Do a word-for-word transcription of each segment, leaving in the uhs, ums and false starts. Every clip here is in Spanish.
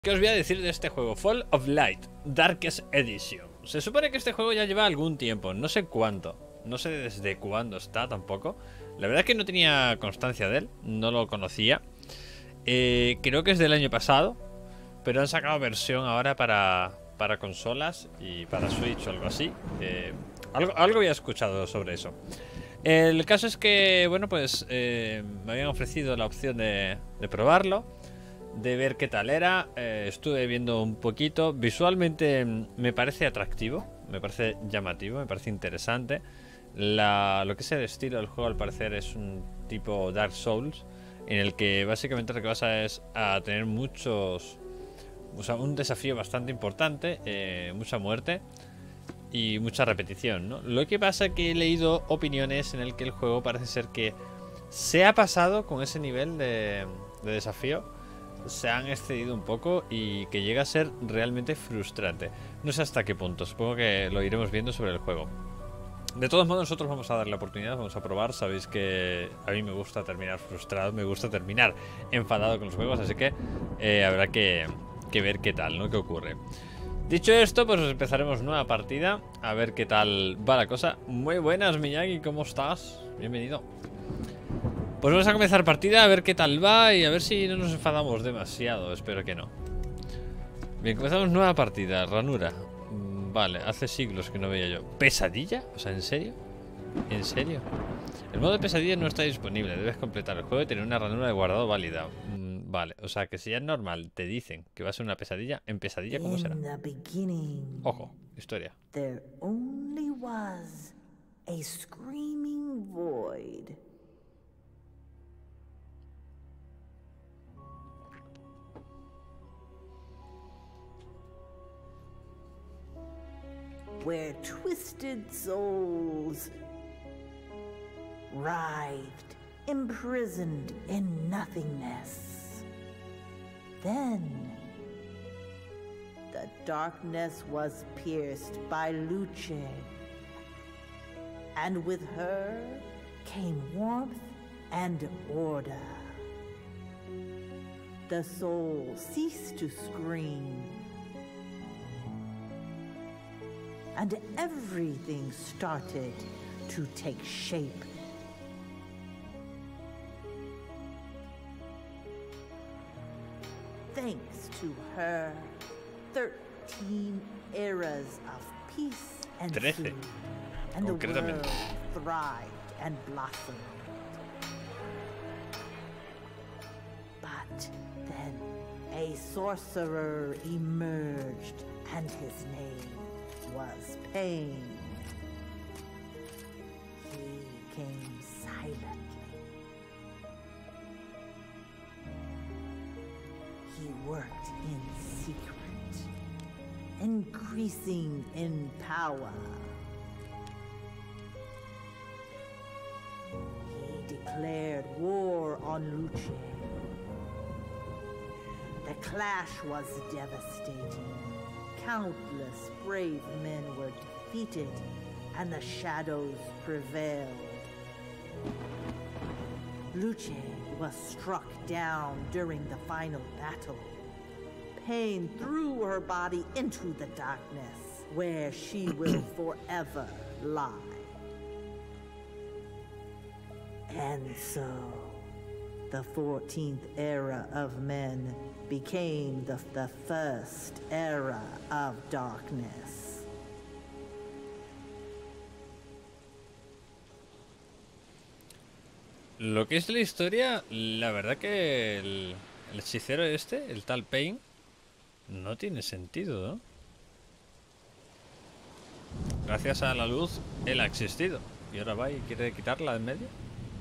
¿Qué os voy a decir de este juego? Fall of Light, Darkest Edition. Se supone que este juego ya lleva algún tiempo, no sé cuánto. No sé desde cuándo está tampoco. La verdad es que no tenía constancia de él, no lo conocía. eh, Creo que es del año pasado, pero han sacado versión ahora para, para consolas y para Switch o algo así. eh, algo, algo había escuchado sobre eso. El caso es que, bueno, pues eh, me habían ofrecido la opción de, de probarlo, de ver qué tal era. eh, Estuve viendo un poquito. Visualmente me parece atractivo, me parece llamativo, me parece interesante. La, lo que es el estilo del juego, al parecer, es un tipo Dark Souls, en el que básicamente lo que vas a es a tener muchos, o sea, un desafío bastante importante, eh, mucha muerte y mucha repetición, ¿no? Lo que pasa es que he leído opiniones en el que el juego parece ser que se ha pasado con ese nivel de, de desafío. Se han excedido un poco y que llega a ser realmente frustrante. No sé hasta qué punto, supongo que lo iremos viendo sobre el juego. De todos modos, nosotros vamos a dar la oportunidad, vamos a probar. Sabéis que a mí me gusta terminar frustrado, me gusta terminar enfadado con los juegos, así que eh, habrá que, que ver qué tal, ¿no? ¿Qué ocurre? Dicho esto, pues empezaremos nueva partida, a ver qué tal va la cosa. Muy buenas, Miyagi, ¿cómo estás? Bienvenido. Pues vamos a comenzar partida, a ver qué tal va y a ver si no nos enfadamos demasiado. Espero que no. Bien, comenzamos nueva partida, ranura. Vale, hace siglos que no veía yo. ¿Pesadilla? O sea, ¿en serio? ¿En serio? El modo de pesadilla no está disponible. Debes completar el juego y tener una ranura de guardado válida. Mm, vale, o sea que si ya es normal te dicen que va a ser una pesadilla, ¿en pesadilla cómo será? Ojo, historia. There only was a screaming void. Where twisted souls writhed, imprisoned in nothingness. Then the darkness was pierced by Luce, and with her came warmth and order. The soul ceased to scream, and everything started to take shape. Thanks to her, thirteen eras of peace and Trece, and the concretamente. world thrived and blossomed. But then a sorcerer emerged, and his name was Pain. He came silently. He worked in secret, increasing in power. He declared war on Luce. The clash was devastating. Countless brave men were defeated, and the shadows prevailed. Luce was struck down during the final battle. Pain threw her body into the darkness, where she will forever lie. And so, the fourteenth era of men became the, the first era of darkness. Lo que es la historia, la verdad que el, el hechicero este, el tal Pain, no tiene sentido, ¿no? Gracias a la luz, él ha existido. Y ahora va y quiere quitarla en medio.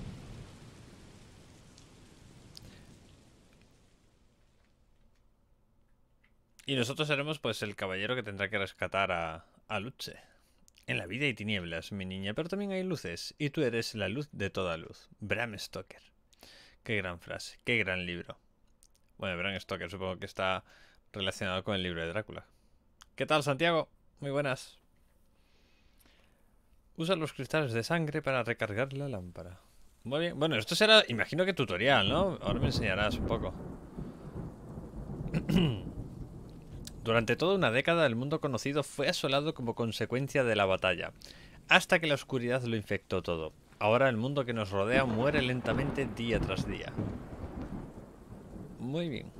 Y nosotros seremos pues el caballero que tendrá que rescatar a, a Luce. En la vida hay tinieblas, mi niña, pero también hay luces. Y tú eres la luz de toda luz. Bram Stoker. Qué gran frase, qué gran libro. Bueno, Bram Stoker supongo que está relacionado con el libro de Drácula. ¿Qué tal, Santiago? Muy buenas. Usa los cristales de sangre para recargar la lámpara. Muy bien. Bueno, esto será, imagino que tutorial, ¿no? Ahora me enseñarás un poco. Durante toda una década el mundo conocido fue asolado como consecuencia de la batalla, hasta que la oscuridad lo infectó todo. Ahora el mundo que nos rodea muere lentamente día tras día. Muy bien.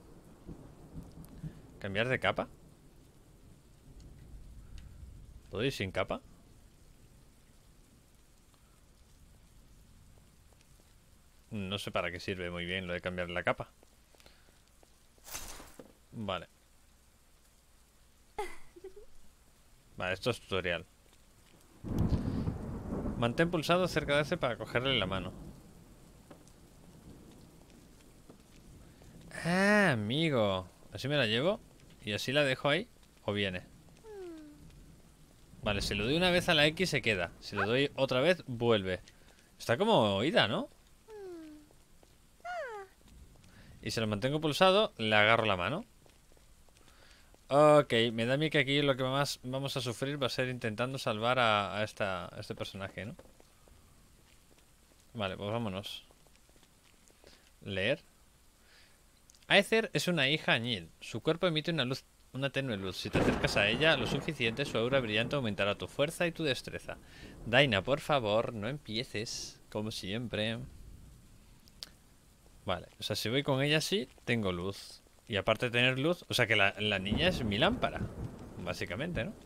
¿Cambiar de capa? ¿Puedo ir sin capa? No sé para qué sirve muy bien lo de cambiar la capa. Vale. Vale, esto es tutorial. Mantén pulsado cerca de ese para cogerle la mano. Ah, amigo. Así me la llevo y así la dejo ahí o viene. Vale, si lo doy una vez a la X se queda. Si lo doy otra vez, vuelve. Está como oída, ¿no? Y si lo mantengo pulsado, le agarro la mano. Ok, me da a mí que aquí lo que más vamos a sufrir va a ser intentando salvar a, a, esta, a este personaje, ¿no? Vale, pues vámonos. Leer. Aether es una hija añil. Su cuerpo emite una luz, una tenue luz. Si te acercas a ella lo suficiente, su aura brillante aumentará tu fuerza y tu destreza. Daina, por favor, no empieces, como siempre. Vale, o sea, si voy con ella sí, tengo luz. Y aparte de tener luz, o sea que la, la niña es mi lámpara, básicamente, ¿no?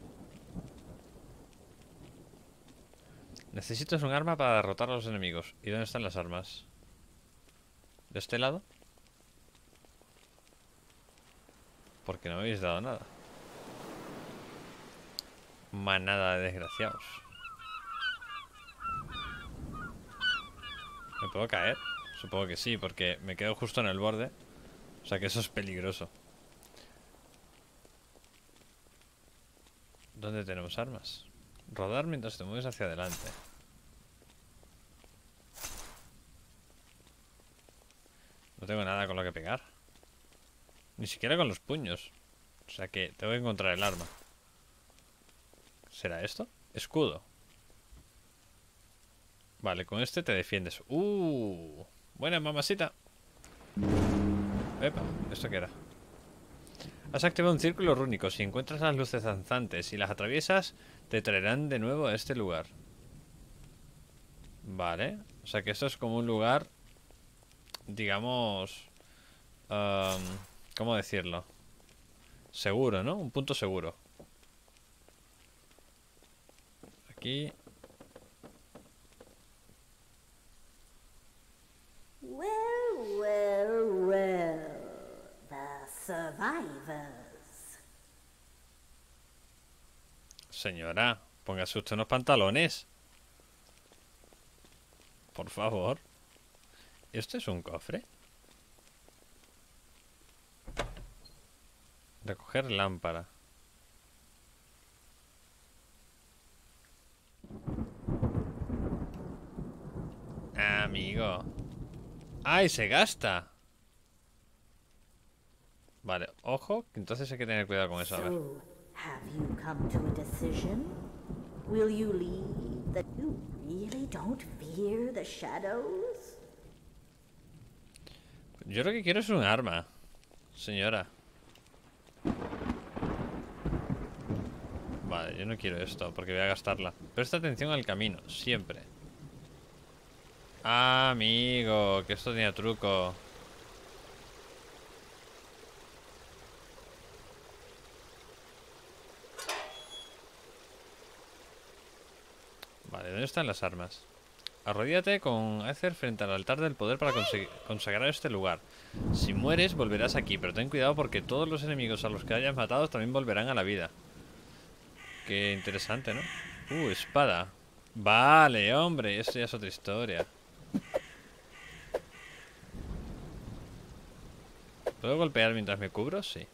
Necesitas un arma para derrotar a los enemigos. ¿Y dónde están las armas? ¿De este lado? Porque no me habéis dado nada. Manada de desgraciados. ¿Me puedo caer? Supongo que sí, porque me quedo justo en el borde. O sea que eso es peligroso. ¿Dónde tenemos armas? Rodar mientras te mueves hacia adelante. No tengo nada con lo que pegar. Ni siquiera con los puños. O sea que tengo que encontrar el arma. ¿Será esto? Escudo. Vale, con este te defiendes. Uh, buena mamacita. Epa, ¿esto qué era? Has activado un círculo rúnico. Si encuentras las luces danzantes y las atraviesas, te traerán de nuevo a este lugar. Vale. O sea que esto es como un lugar, digamos... Um, ¿cómo decirlo? Seguro, ¿no? Un punto seguro. Aquí... Well, well, well. The survivors. Señora, póngase usted unos pantalones. Por favor. ¿Esto es un cofre? Recoger lámpara. Amigo. ¡Ay, se gasta! Vale, ojo, que entonces hay que tener cuidado con eso, a ver. So, have you come to a decision? Will you leave that you really don't fear the shadows? Yo lo que quiero es un arma, señora. Vale, yo no quiero esto porque voy a gastarla. Presta atención al camino, siempre. Ah, amigo, que esto tenía truco. Vale, ¿dónde están las armas? Arrodíllate con Aether frente al altar del poder para consagrar este lugar. Si mueres, volverás aquí, pero ten cuidado porque todos los enemigos a los que hayas matado también volverán a la vida. Qué interesante, ¿no? Uh, espada. Vale, hombre, esto ya es otra historia. ¿Puedo golpear mientras me cubro? Sí.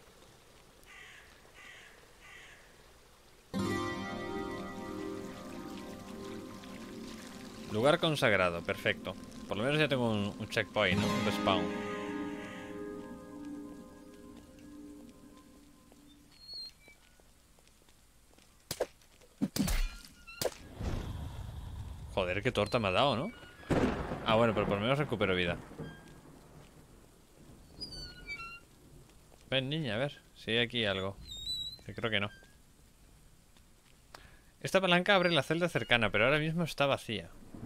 Lugar consagrado, perfecto. Por lo menos ya tengo un, un checkpoint, ¿no? Un respawn. Joder, qué torta me ha dado, ¿no? Ah, bueno, pero por lo menos recupero vida. Ven, niña, a ver si hay aquí algo. Yo creo que no. Esta palanca abre la celda cercana, pero ahora mismo está vacía.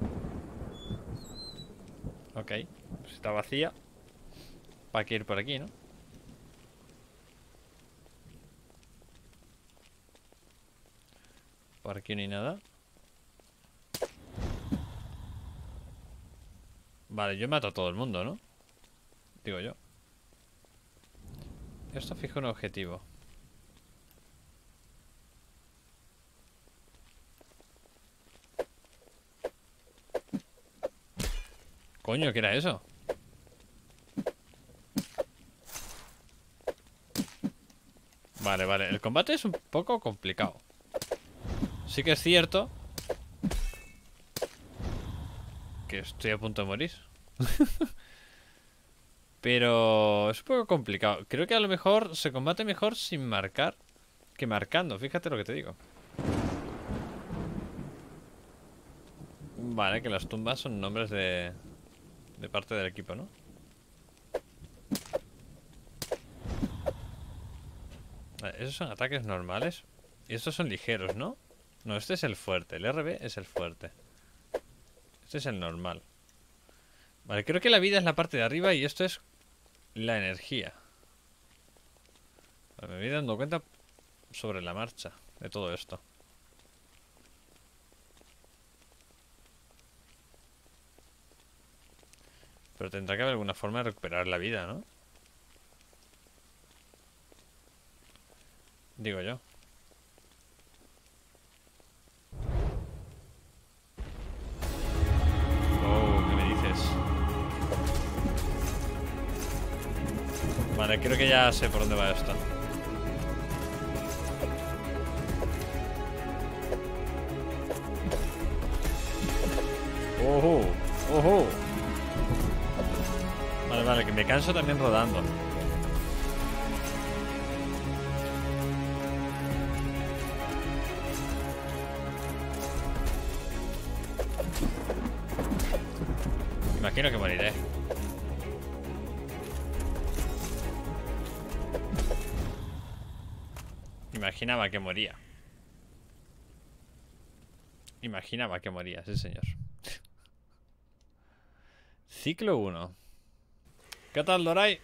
Ok, pues está vacía. ¿Para qué ir por aquí, no? Por aquí no hay nada. Vale, yo mato a todo el mundo, ¿no? Digo yo. Esto fija un objetivo. Coño, ¿qué era eso? Vale, vale. El combate es un poco complicado. Sí que es cierto que estoy a punto de morir. Pero es un poco complicado. Creo que a lo mejor se combate mejor sin marcar que marcando. Fíjate lo que te digo. Vale, que las tumbas son nombres de, de parte del equipo, ¿no? Vale, esos son ataques normales. Y estos son ligeros, ¿no? No, este es el fuerte. El R B es el fuerte. Este es el normal. Vale, creo que la vida es la parte de arriba y esto es la energía. Vale, me voy dando cuenta sobre la marcha de todo esto. Pero tendrá que haber alguna forma de recuperar la vida, ¿no? Digo yo. Oh, ¿qué me dices? Vale, creo que ya sé por dónde va esto. ¡Ojo! ¡Ojo! Vale, vale, que me canso también rodando. Imagino que moriré. Imaginaba que moría. Imaginaba que moría, sí señor. Ciclo uno. ¿Qué tal, Dorai?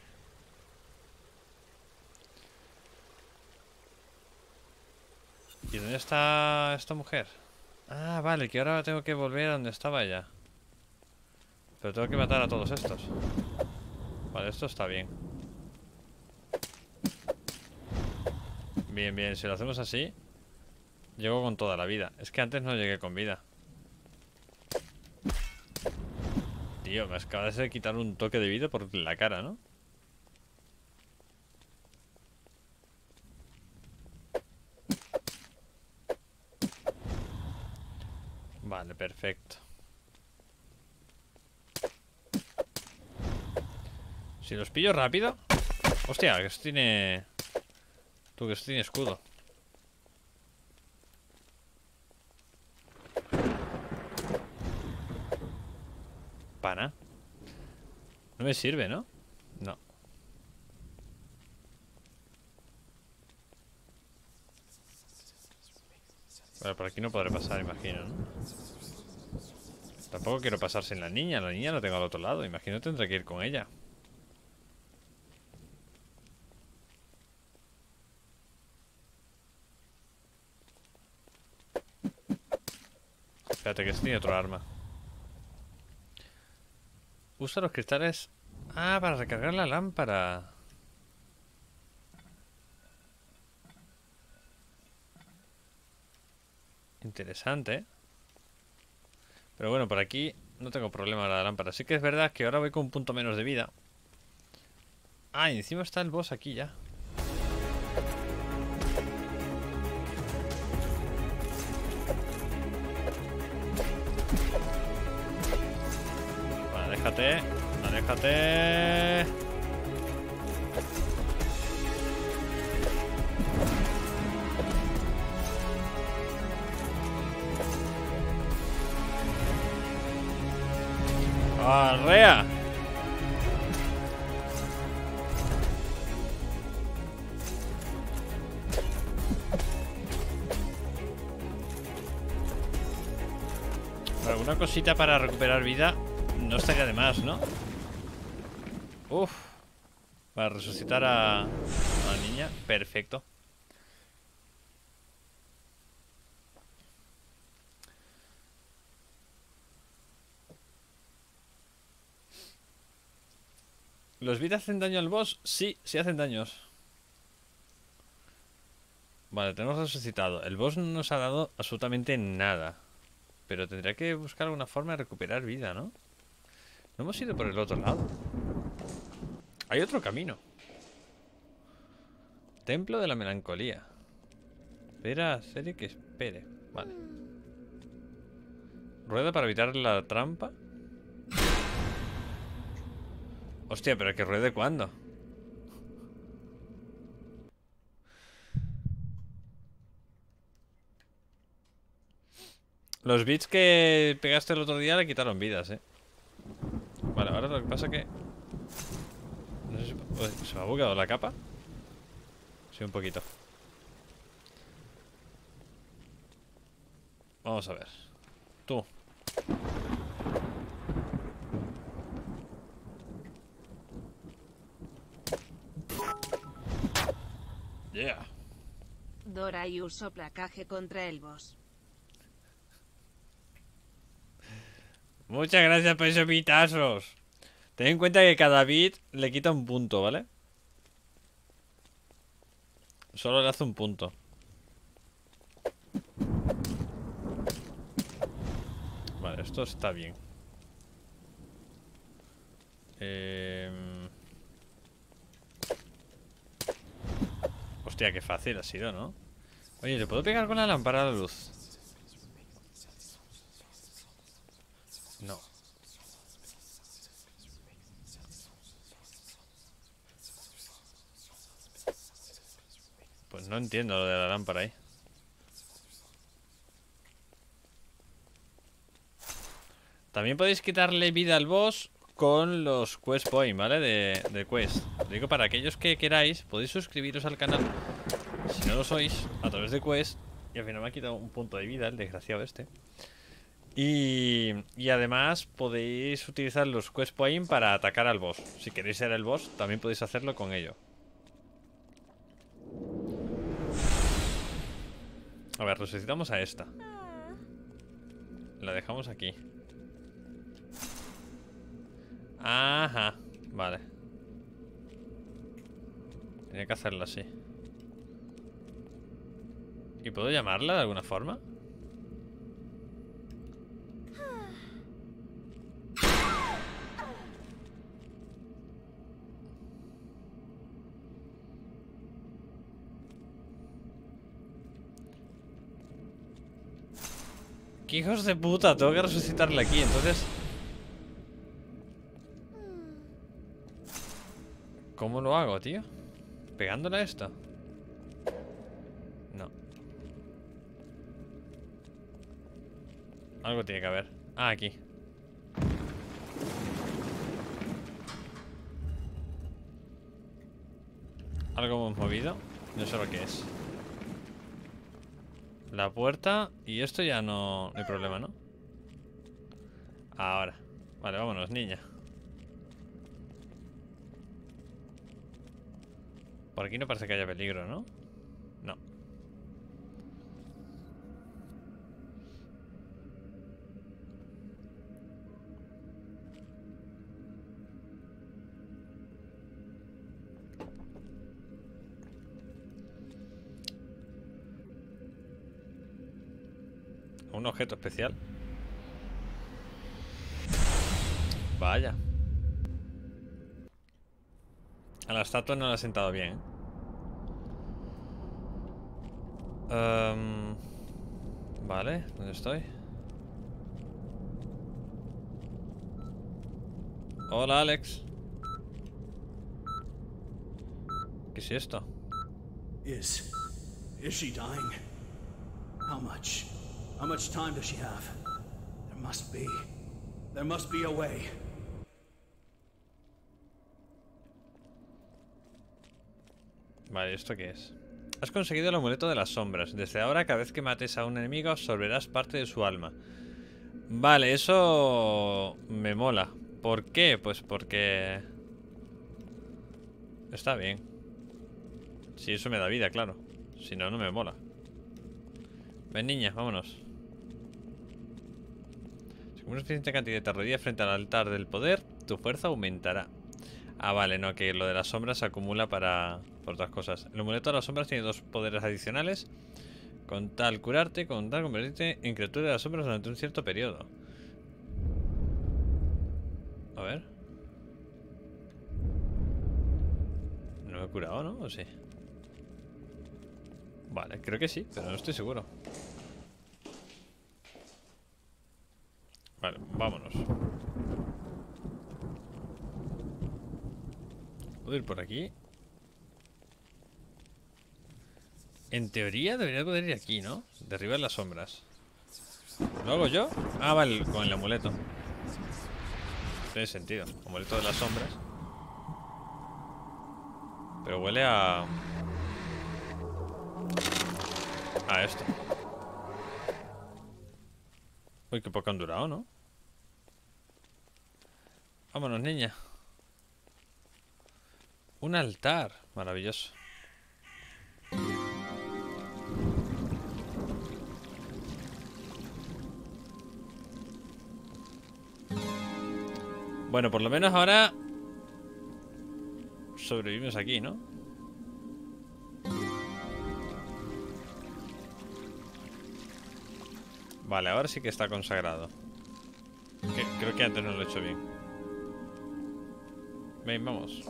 ¿Y dónde está esta mujer? Ah, vale, que ahora tengo que volver a donde estaba ella. Pero tengo que matar a todos estos. Vale, esto está bien. Bien, bien, si lo hacemos así, llego con toda la vida. Es que antes no llegué con vida. Tío, me acabas de quitar un toque de vida por la cara, ¿no? Vale, perfecto. Si los pillo rápido. Hostia, que esto tiene... Tú, que esto tiene escudo. Pana. No me sirve, ¿no? No. Bueno, por aquí no podré pasar, imagino, ¿no? Tampoco quiero pasar sin la niña. La niña la tengo al otro lado. Imagino que tendré que ir con ella. Espérate, que este tiene otro arma. Usa los cristales... Ah, para recargar la lámpara. Interesante, ¿eh? Pero bueno, por aquí no tengo problema con la lámpara. Sí que es verdad que ahora voy con un punto menos de vida. Ah, y encima está el boss aquí ya. Vale, déjate. Aléjate. ¡Arrea! alguna cosita para recuperar vida no estaría de más, ¿no? Uf. Para resucitar a, a la niña. Perfecto. ¿Los bits hacen daño al boss? Sí, sí hacen daños. Vale, tenemos resucitado. El boss no nos ha dado absolutamente nada. Pero tendría que buscar alguna forma de recuperar vida, ¿no? No hemos ido por el otro lado. Hay otro camino. Templo de la melancolía. Espera, serie que espere. Vale. Rueda para evitar la trampa. Hostia, pero que ruede cuándo. Los bits que pegaste el otro día le quitaron vidas, eh. Vale, ahora lo que pasa que... No sé si... Uy, ¿se me ha bugueado la capa? Sí, un poquito. Vamos a ver. Tú. Yeah. Dora y uso placaje contra el boss. Muchas gracias por esos bitazos. Ten en cuenta que cada bit le quita un punto, ¿vale? Solo le hace un punto. Vale, esto está bien. Eh... Hostia, qué fácil ha sido, ¿no? Oye, ¿le puedo pegar con la lámpara a la luz? No. Pues no entiendo lo de la lámpara ahí. También podéis quitarle vida al boss con los quest points, ¿vale? De, de quest. Lo digo para aquellos que queráis, podéis suscribiros al canal. Si no lo sois, a través de quest. Y al final me ha quitado un punto de vida el desgraciado este. Y, y además podéis utilizar los quest points para atacar al boss. Si queréis ser el boss, también podéis hacerlo con ello. A ver, resucitamos a esta. La dejamos aquí. Ajá, vale. Tenía que hacerlo así. ¿Y puedo llamarla de alguna forma? ¡Qué hijos de puta! Tengo que resucitarla aquí, entonces... ¿Cómo lo hago, tío? ¿Pegándole a esto? No. Algo tiene que haber. Ah, aquí. Algo hemos movido. No sé lo que es. La puerta. Y esto ya no, no hay problema, ¿no? Ahora. Vale, vámonos, niña. Por aquí no parece que haya peligro, ¿no? No. Un objeto especial. Vaya. A la estatua no la ha sentado bien, ¿eh? Um, vale, ¿dónde estoy? Hola, Alex. ¿Qué es esto? Is... is she dying? How much? How much time does she have? There must be... There must be a way. Vale, ¿esto qué es? Has conseguido el amuleto de las sombras. Desde ahora, cada vez que mates a un enemigo, absorberás parte de su alma. Vale, eso me mola. ¿Por qué? Pues porque... está bien. Si eso me da vida, claro. Si no, no me mola. Ven, niña, vámonos. Si con una suficiente cantidad de rodillas frente al altar del poder, tu fuerza aumentará. Ah, vale, no, que lo de las sombras se acumula para... por otras cosas. El amuleto de las sombras tiene dos poderes adicionales. Con tal curarte, con tal convertirte en criatura de las sombras durante un cierto periodo. A ver. No me he curado, ¿no? ¿O sí? Vale, creo que sí, pero no estoy seguro. Vale, vámonos. ¿Puedo ir por aquí? En teoría debería poder ir aquí, ¿no? Derribar las sombras. ¿Lo hago yo? Ah, vale, con el amuleto. Tiene sentido. Amuleto de las sombras. Pero huele a... a esto. Uy, qué poco han durado, ¿no? Vámonos, niña. Un altar. Maravilloso. Bueno, por lo menos ahora sobrevivimos aquí, ¿no? Vale, ahora sí que está consagrado. Que, creo que antes no lo he hecho bien. Ven, vamos.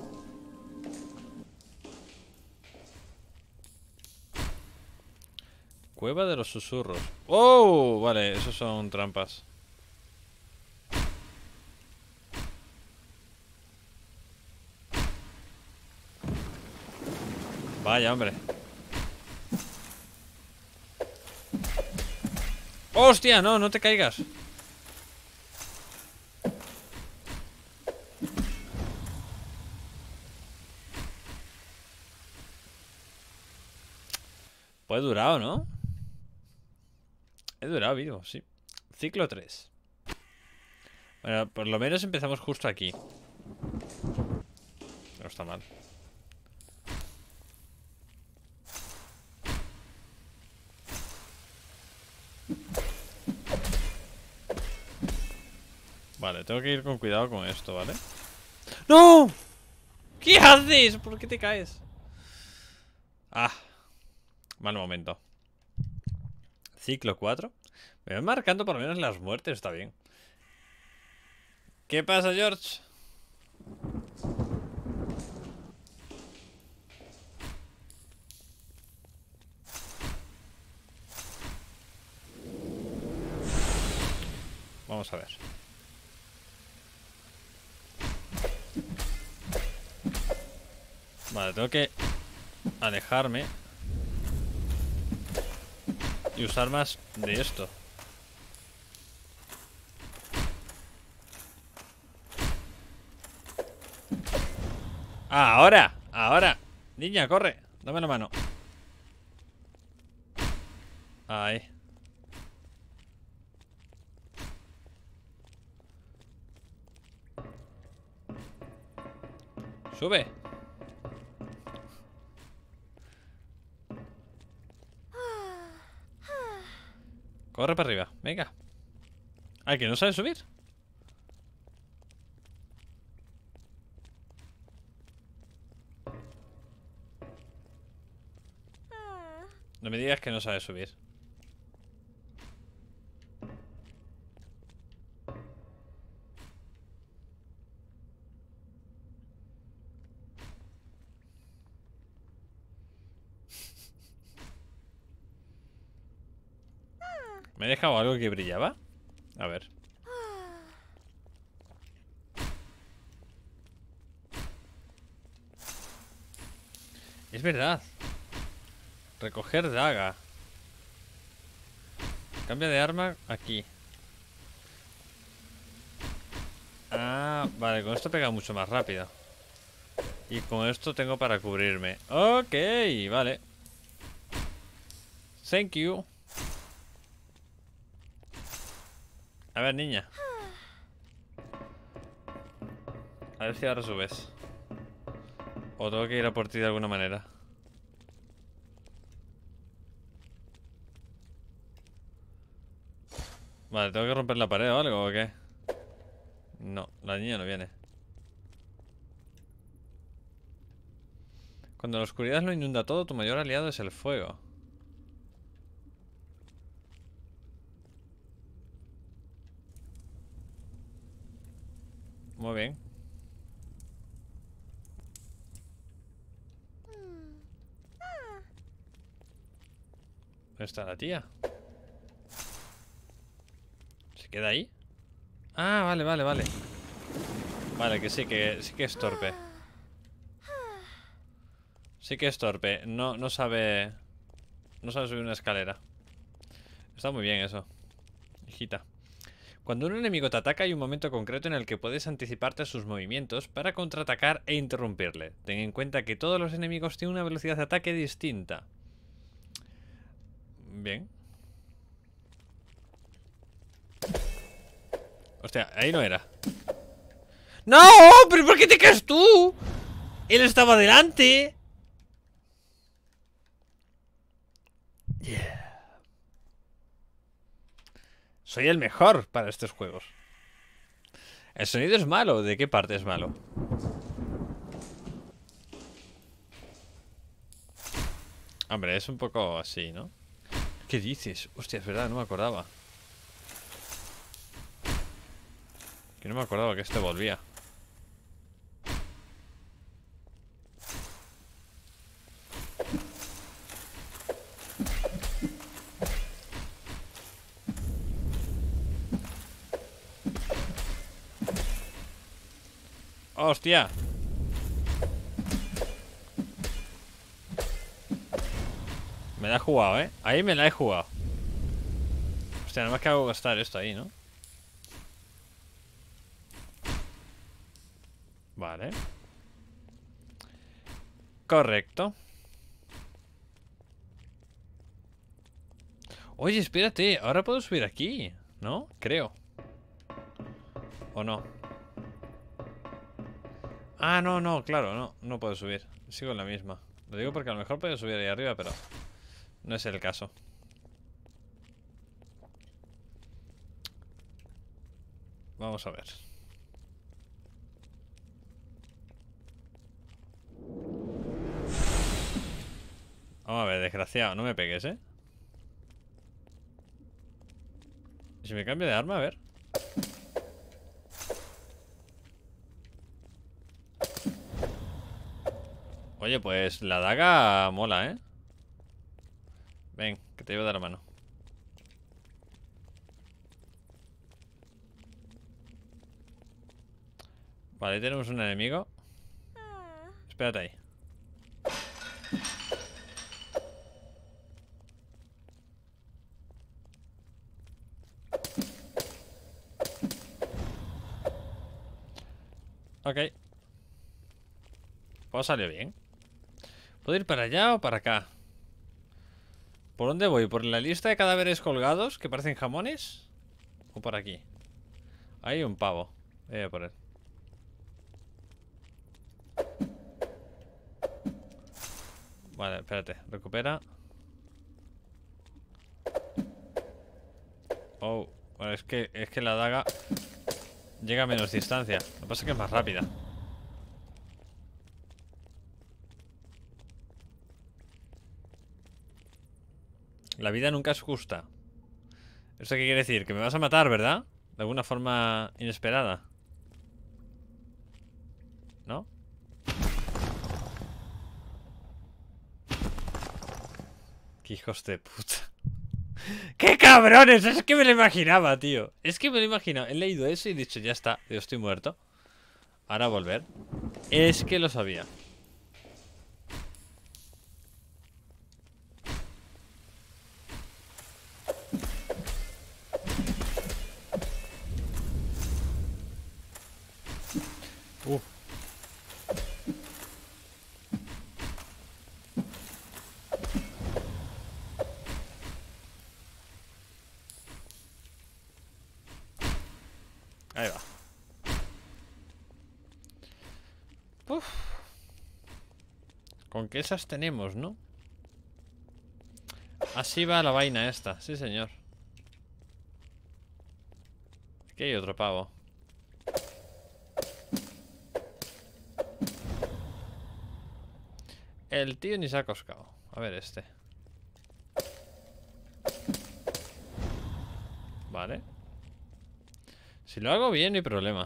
Cueva de los susurros. ¡Oh! Vale, esos son trampas. Vaya, hombre. ¡Hostia! No, no te caigas. Pues he durado, ¿no? He durado vivo, sí. Ciclo tres. Bueno, por lo menos empezamos justo aquí. No está mal. Vale, tengo que ir con cuidado con esto, ¿vale? ¡No! ¿Qué haces? ¿Por qué te caes? Ah, mal momento. Ciclo cuatro. Me van marcando por lo menos las muertes, está bien. ¿Qué pasa, George? Vamos a ver. Vale, tengo que alejarme y usar más de esto. Ah, ahora, ahora. Niña, corre, dame la mano. Ahí. Sube. Corre para arriba, venga. ¿Ah, que no sabe subir? No me digas que no sabe subir. ¿Me he dejado algo que brillaba? A ver. Es verdad. Recoger daga. Cambia de arma aquí. Ah, vale, con esto pega mucho más rápido. Y con esto tengo para cubrirme. Ok, vale. Thank you. A ver, niña. A ver si ahora subes. O tengo que ir a por ti de alguna manera. Vale, ¿tengo que romper la pared o algo o qué? No, la niña no viene. Cuando la oscuridad lo inunda todo, tu mayor aliado es el fuego. Muy bien. ¿Dónde está la tía? ¿Se queda ahí? Ah, vale, vale, vale. Vale, que sí, que sí que es torpe. Sí que es torpe. No, no sabe... No sabe subir una escalera. Está muy bien eso, hijita. Cuando un enemigo te ataca hay un momento concreto en el que puedes anticiparte a sus movimientos para contraatacar e interrumpirle. Ten en cuenta que todos los enemigos tienen una velocidad de ataque distinta. Bien. Hostia, ahí no era. ¡No! ¿Pero por qué te caes tú? Él estaba delante. Yeah. Soy el mejor para estos juegos. El sonido es malo. ¿De qué parte es malo? Hombre, es un poco así, ¿no? ¿Qué dices? Hostia, es verdad, no me acordaba. Que no me acordaba que este volvía. ¡Hostia! Me la he jugado, ¿eh? Ahí me la he jugado. Hostia, nada más que hago gastar esto ahí, ¿no? Vale. Correcto. Oye, espérate. Ahora puedo subir aquí, ¿no? Creo. ¿O no? Ah, no, no, claro, no. No puedo subir. Sigo en la misma. Lo digo porque a lo mejor puedo subir ahí arriba, pero no es el caso. Vamos a ver. Vamos a ver, desgraciado. No me pegues, ¿eh? ¿Y si me cambio de arma? A ver. Oye, pues la daga mola, ¿eh? Ven, que te llevo de la mano. Vale, ahí tenemos un enemigo. Espérate ahí. Ok. Pues salió bien. ¿Puedo ir para allá o para acá? ¿Por dónde voy? ¿Por la lista de cadáveres colgados que parecen jamones? ¿O por aquí? Hay un pavo. Voy a por él. Vale, espérate. Recupera. Oh, bueno, es que, es que la daga llega a menos distancia. Lo que pasa es que es más rápida. La vida nunca es justa. ¿Esto qué quiere decir? Que me vas a matar, ¿verdad? De alguna forma inesperada. ¿No? Qué hijos de puta. ¡Qué cabrones! Es que me lo imaginaba, tío. Es que me lo imaginaba. He leído eso y he dicho, ya está, yo estoy muerto. Ahora volver. Es que lo sabía. Uh. Con que esas tenemos, ¿no? Así va la vaina esta, sí señor. Aquí hay otro pavo. El tío ni se ha coscado. A ver este. Vale. Si lo hago bien, no hay problema.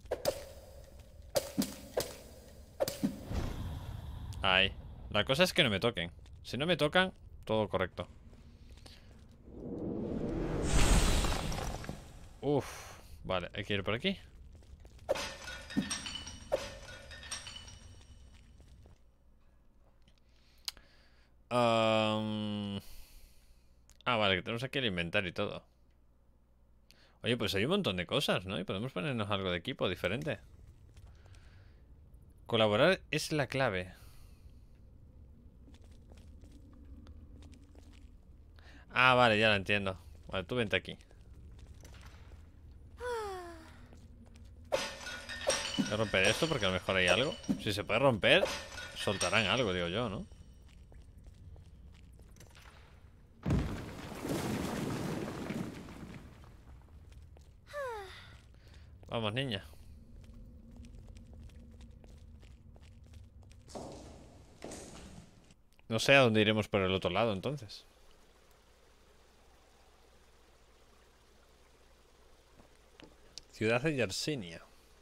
Ahí. La cosa es que no me toquen. Si no me tocan, todo correcto. Uf. Vale, hay que ir por aquí. Um... Ah, vale, que tenemos aquí el inventario y todo. Oye, pues hay un montón de cosas, ¿no? Y podemos ponernos algo de equipo diferente. Colaborar es la clave. Ah, vale, ya lo entiendo. Vale, tú vente aquí. Voy a romper esto porque a lo mejor hay algo. Si se puede romper, soltarán algo, digo yo, ¿no? Vamos, niña. No sé a dónde iremos por el otro lado, entonces. Ciudad de Yersinia.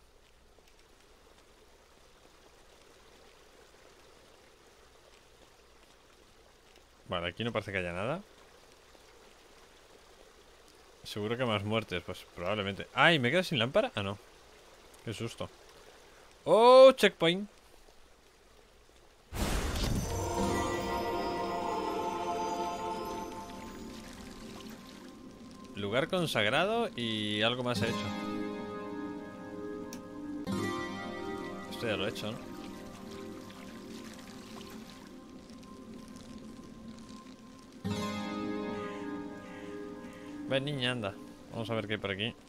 Vale, aquí no parece que haya nada. Seguro que más muertes, pues probablemente. ¡Ay! ¿Me quedo sin lámpara? Ah, no. Qué susto. ¡Oh! Checkpoint. Lugar consagrado y algo más he hecho. Esto ya lo he hecho, ¿no? Ven, niña, anda. Vamos a ver qué hay por aquí.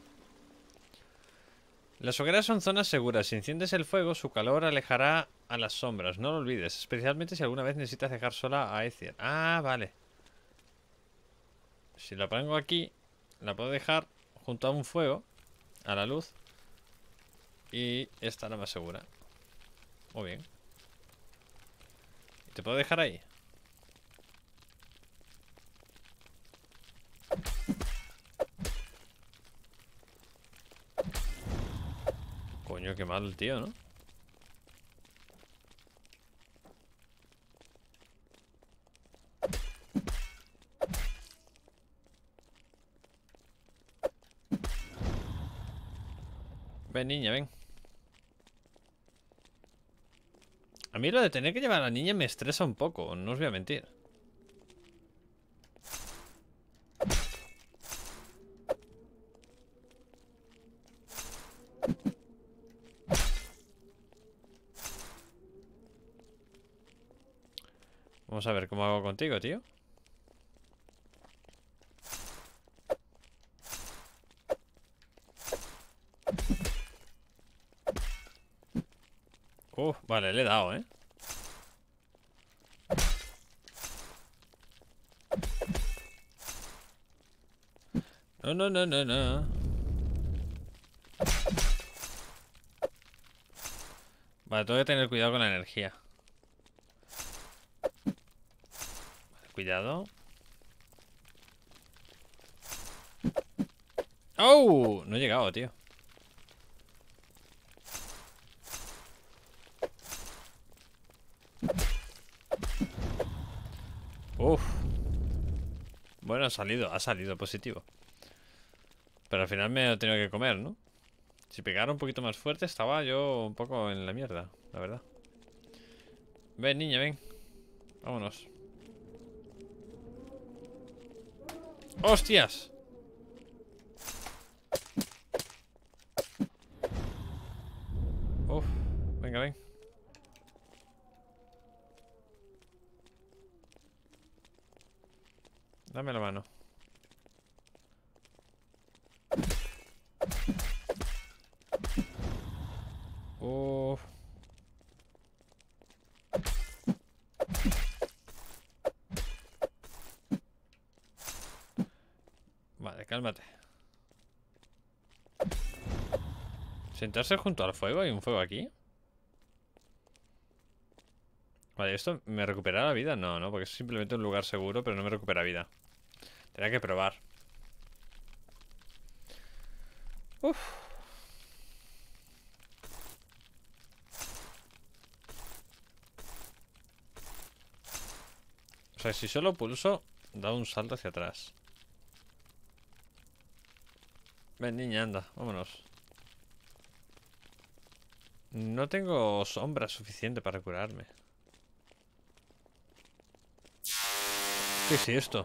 Las hogueras son zonas seguras. Si enciendes el fuego, su calor alejará a las sombras. No lo olvides. Especialmente si alguna vez necesitas dejar sola a Aether. Ah, vale. Si la pongo aquí, la puedo dejar junto a un fuego, a la luz, y estará más segura. Muy bien. ¿Te puedo dejar ahí? Coño, qué mal el tío, ¿no? Ven, niña, ven. A mí lo de tener que llevar a la niña me estresa un poco, no os voy a mentir. Vamos a ver cómo hago contigo, tío. Uf, vale, le he dado, ¿eh? No, no, no, no, no. Vale, tengo que tener cuidado con la energía. Vale, cuidado. ¡Oh! No he llegado, tío. Uf. Bueno, ha salido, ha salido positivo. Pero al final me lo he tenido que comer, ¿no? Si pegara un poquito más fuerte estaba yo un poco en la mierda, la verdad. Ven, niña, ven. Vámonos. ¡Hostias! Uf, venga, ven. Dame la mano. Uf. cálmate. Sentarse junto al fuego. ¿Hay un fuego aquí? Vale, ¿esto me recupera la vida? No, no, porque es simplemente un lugar seguro, pero no me recupera vida. Tendría que probar. Uf. O sea, si solo pulso, da un salto hacia atrás. Ven, niña, anda, vámonos. No tengo sombra suficiente para curarme. ¿Qué es esto?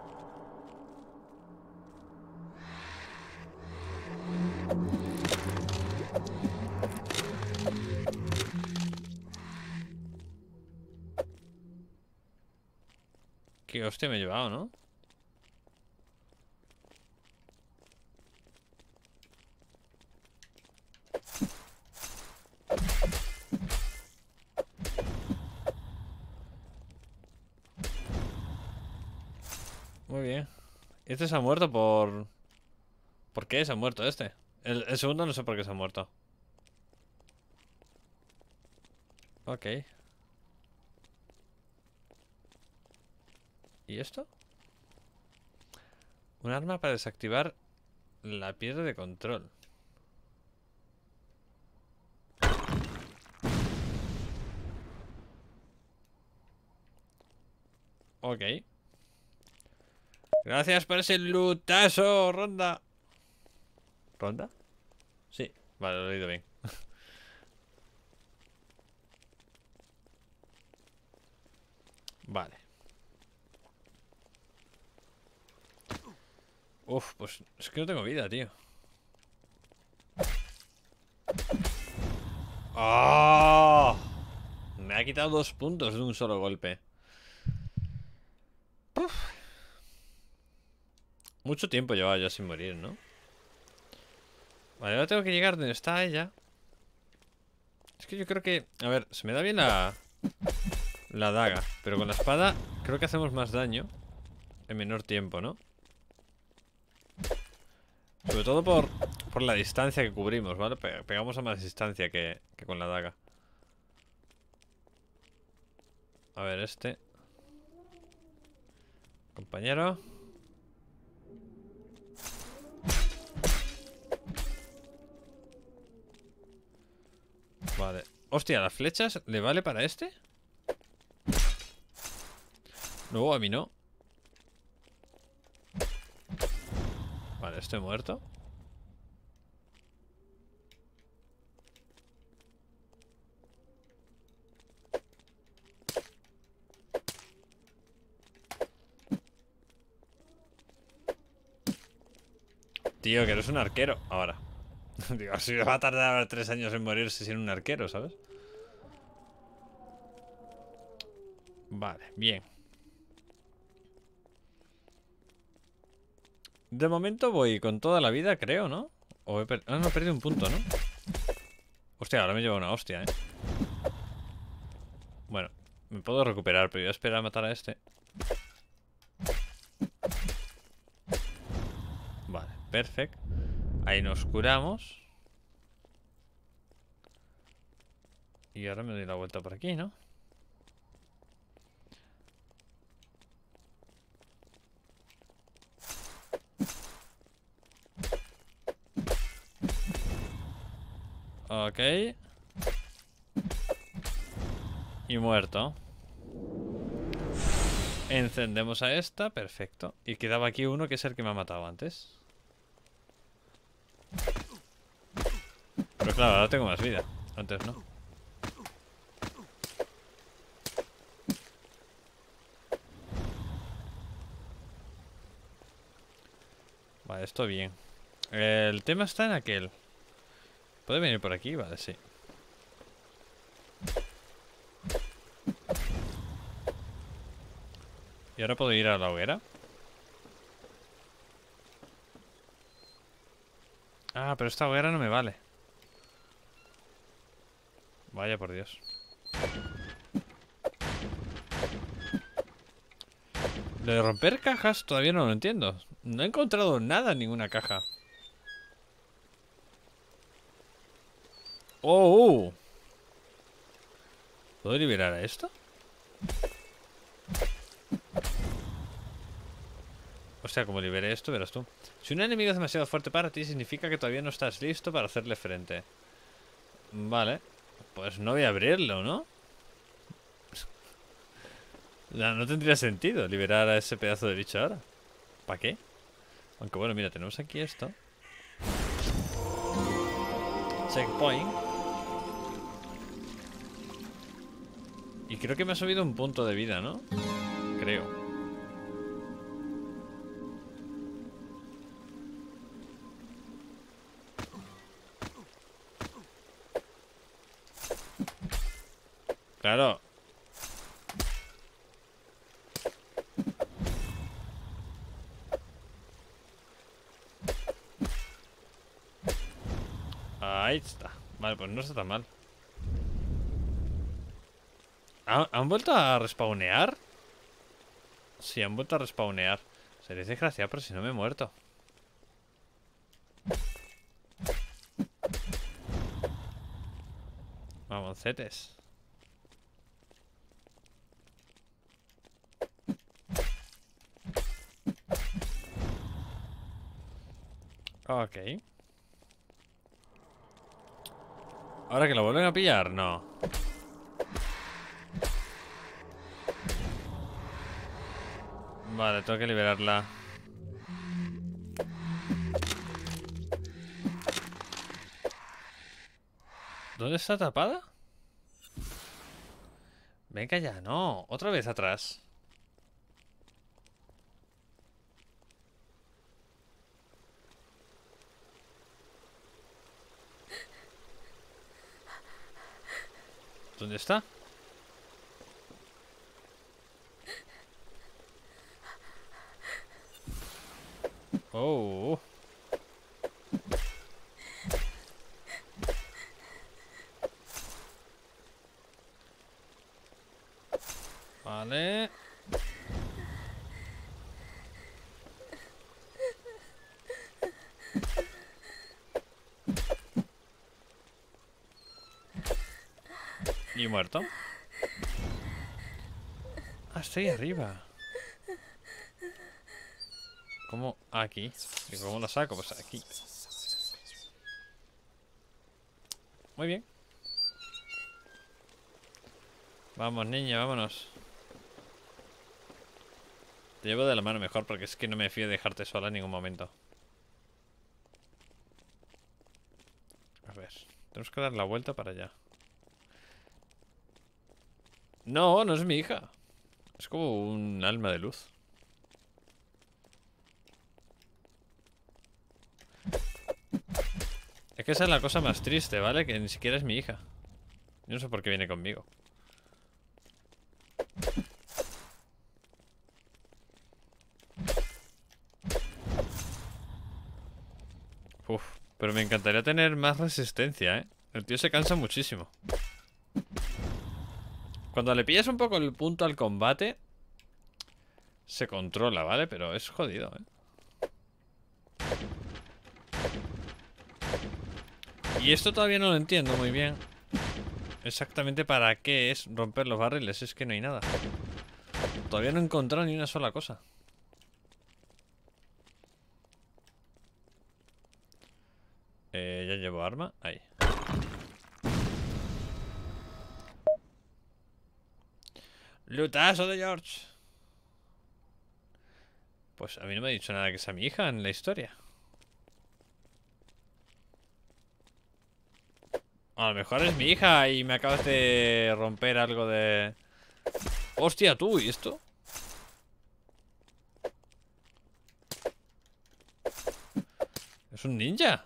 Qué hostia me he llevado, ¿no? Muy bien. Este se ha muerto por... ¿Por qué se ha muerto este? El, el segundo no sé por qué se ha muerto. Ok. ¿Y esto? Un arma para desactivar la piedra de control. Ok. Gracias por ese lutazo, Ronda. ¿Ronda? Sí, vale, lo he leído bien. Vale. Uf, pues es que no tengo vida, tío. ¡Oh! Me ha quitado dos puntos de un solo golpe. Uf. Mucho tiempo llevaba ya sin morir, ¿no? Vale, ahora tengo que llegar donde está ella. Es que yo creo que... A ver, se me da bien la... La daga. Pero con la espada creo que hacemos más daño en menor tiempo, ¿no? Sobre todo por, por la distancia que cubrimos, ¿vale? Pe- Pegamos a más distancia que, que con la daga. A ver, este. Compañero. Vale. Hostia, ¿las flechas le vale para este? No, a mí no. Vale, estoy muerto. Tío, que eres un arquero. Ahora. Digo, si va a tardar tres años en morirse sin un arquero, ¿sabes? Vale, bien. De momento voy con toda la vida, creo, ¿no? O he per... Ah, no, he perdido un punto, ¿no? Hostia, ahora me llevo una hostia, ¿eh? Bueno, me puedo recuperar, pero voy a esperar a matar a este. Vale, perfecto. Ahí nos curamos. Y ahora me doy la vuelta por aquí, ¿no? Ok. Y muerto. Encendemos a esta, perfecto. Y quedaba aquí uno que es el que me ha matado antes. Pero claro, ahora tengo más vida. Antes no. Vale, esto bien. El tema está en aquel. ¿Puede venir por aquí? Vale, sí. ¿Y ahora puedo ir a la hoguera? Ah, pero esta hoguera no me vale. Vaya por Dios. Lo de romper cajas todavía no lo entiendo. No he encontrado nada en ninguna caja. ¡Oh! oh. ¿Puedo liberar a esto? O sea, como liberé esto, verás tú. Si un enemigo es demasiado fuerte para ti, significa que todavía no estás listo para hacerle frente. Vale. Pues no voy a abrirlo, ¿no? No, no tendría sentido liberar a ese pedazo de bicho ahora. ¿Para qué? Aunque bueno, mira, tenemos aquí esto. Checkpoint. Y creo que me ha subido un punto de vida, ¿no? Creo. Claro. Ahí está. Vale, pues no está tan mal. ¿Han, ¿han vuelto a respawnear? Sí, han vuelto a respawnear. Seréis desgraciados, pero si no me he muerto. Mamoncetes. Ok. ¿Ahora que lo vuelven a pillar? No. Vale, tengo que liberarla. ¿Dónde está atrapada? Venga ya, no. Otra vez atrás. ¿Dónde está? Oh. Vale. Y muerto. Ah, estoy arriba. ¿Cómo? Aquí. ¿Y cómo lo saco? Pues aquí. Muy bien. Vamos, niña, vámonos. Te llevo de la mano mejor porque es que no me fío de dejarte sola en ningún momento. A ver, tenemos que dar la vuelta para allá. No, no es mi hija. Es como un alma de luz. Es que esa es la cosa más triste, ¿vale? Que ni siquiera es mi hija. Yo no sé por qué viene conmigo. Uf, pero me encantaría tener más resistencia, ¿eh? El tío se cansa muchísimo. Cuando le pillas un poco el punto al combate, se controla, ¿vale? Pero es jodido, ¿eh? Y esto todavía no lo entiendo muy bien. Exactamente para qué es romper los barriles. Es que no hay nada. Todavía no he encontrado ni una sola cosa. Eh, ya llevo arma. Ahí. Lutazo de George. Pues a mí no me ha dicho nada que sea mi hija en la historia. A lo mejor es mi hija y me acabas de romper algo de... Hostia, tú, ¿y esto? ¿Es un ninja?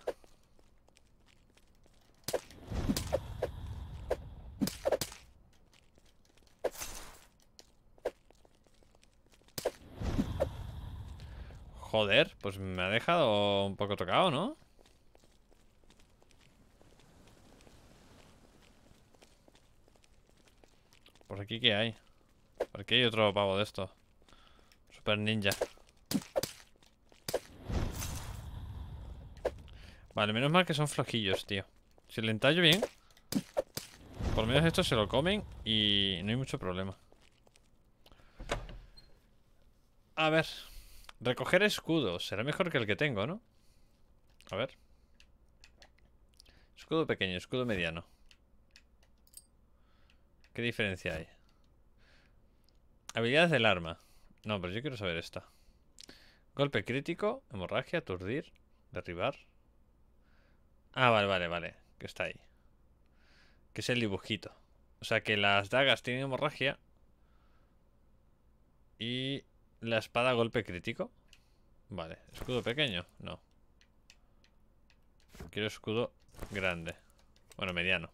Joder, pues me ha dejado un poco tocado, ¿no? ¿Por aquí qué hay? Por aquí hay otro pavo de esto. Super ninja. Vale, menos mal que son flojillos, tío. Si le entallo bien, por lo menos estos se lo comen y no hay mucho problema. A ver. Recoger escudo. Será mejor que el que tengo, ¿no? A ver. Escudo pequeño, escudo mediano. ¿Qué diferencia hay? Habilidades del arma. No, pero yo quiero saber esta. Golpe crítico, hemorragia, aturdir, derribar. Ah, vale, vale, vale. Que está ahí. Que es el dibujito. O sea que las dagas tienen hemorragia. Y la espada golpe crítico. Vale. ¿Escudo pequeño? No. Quiero escudo grande. Bueno, mediano.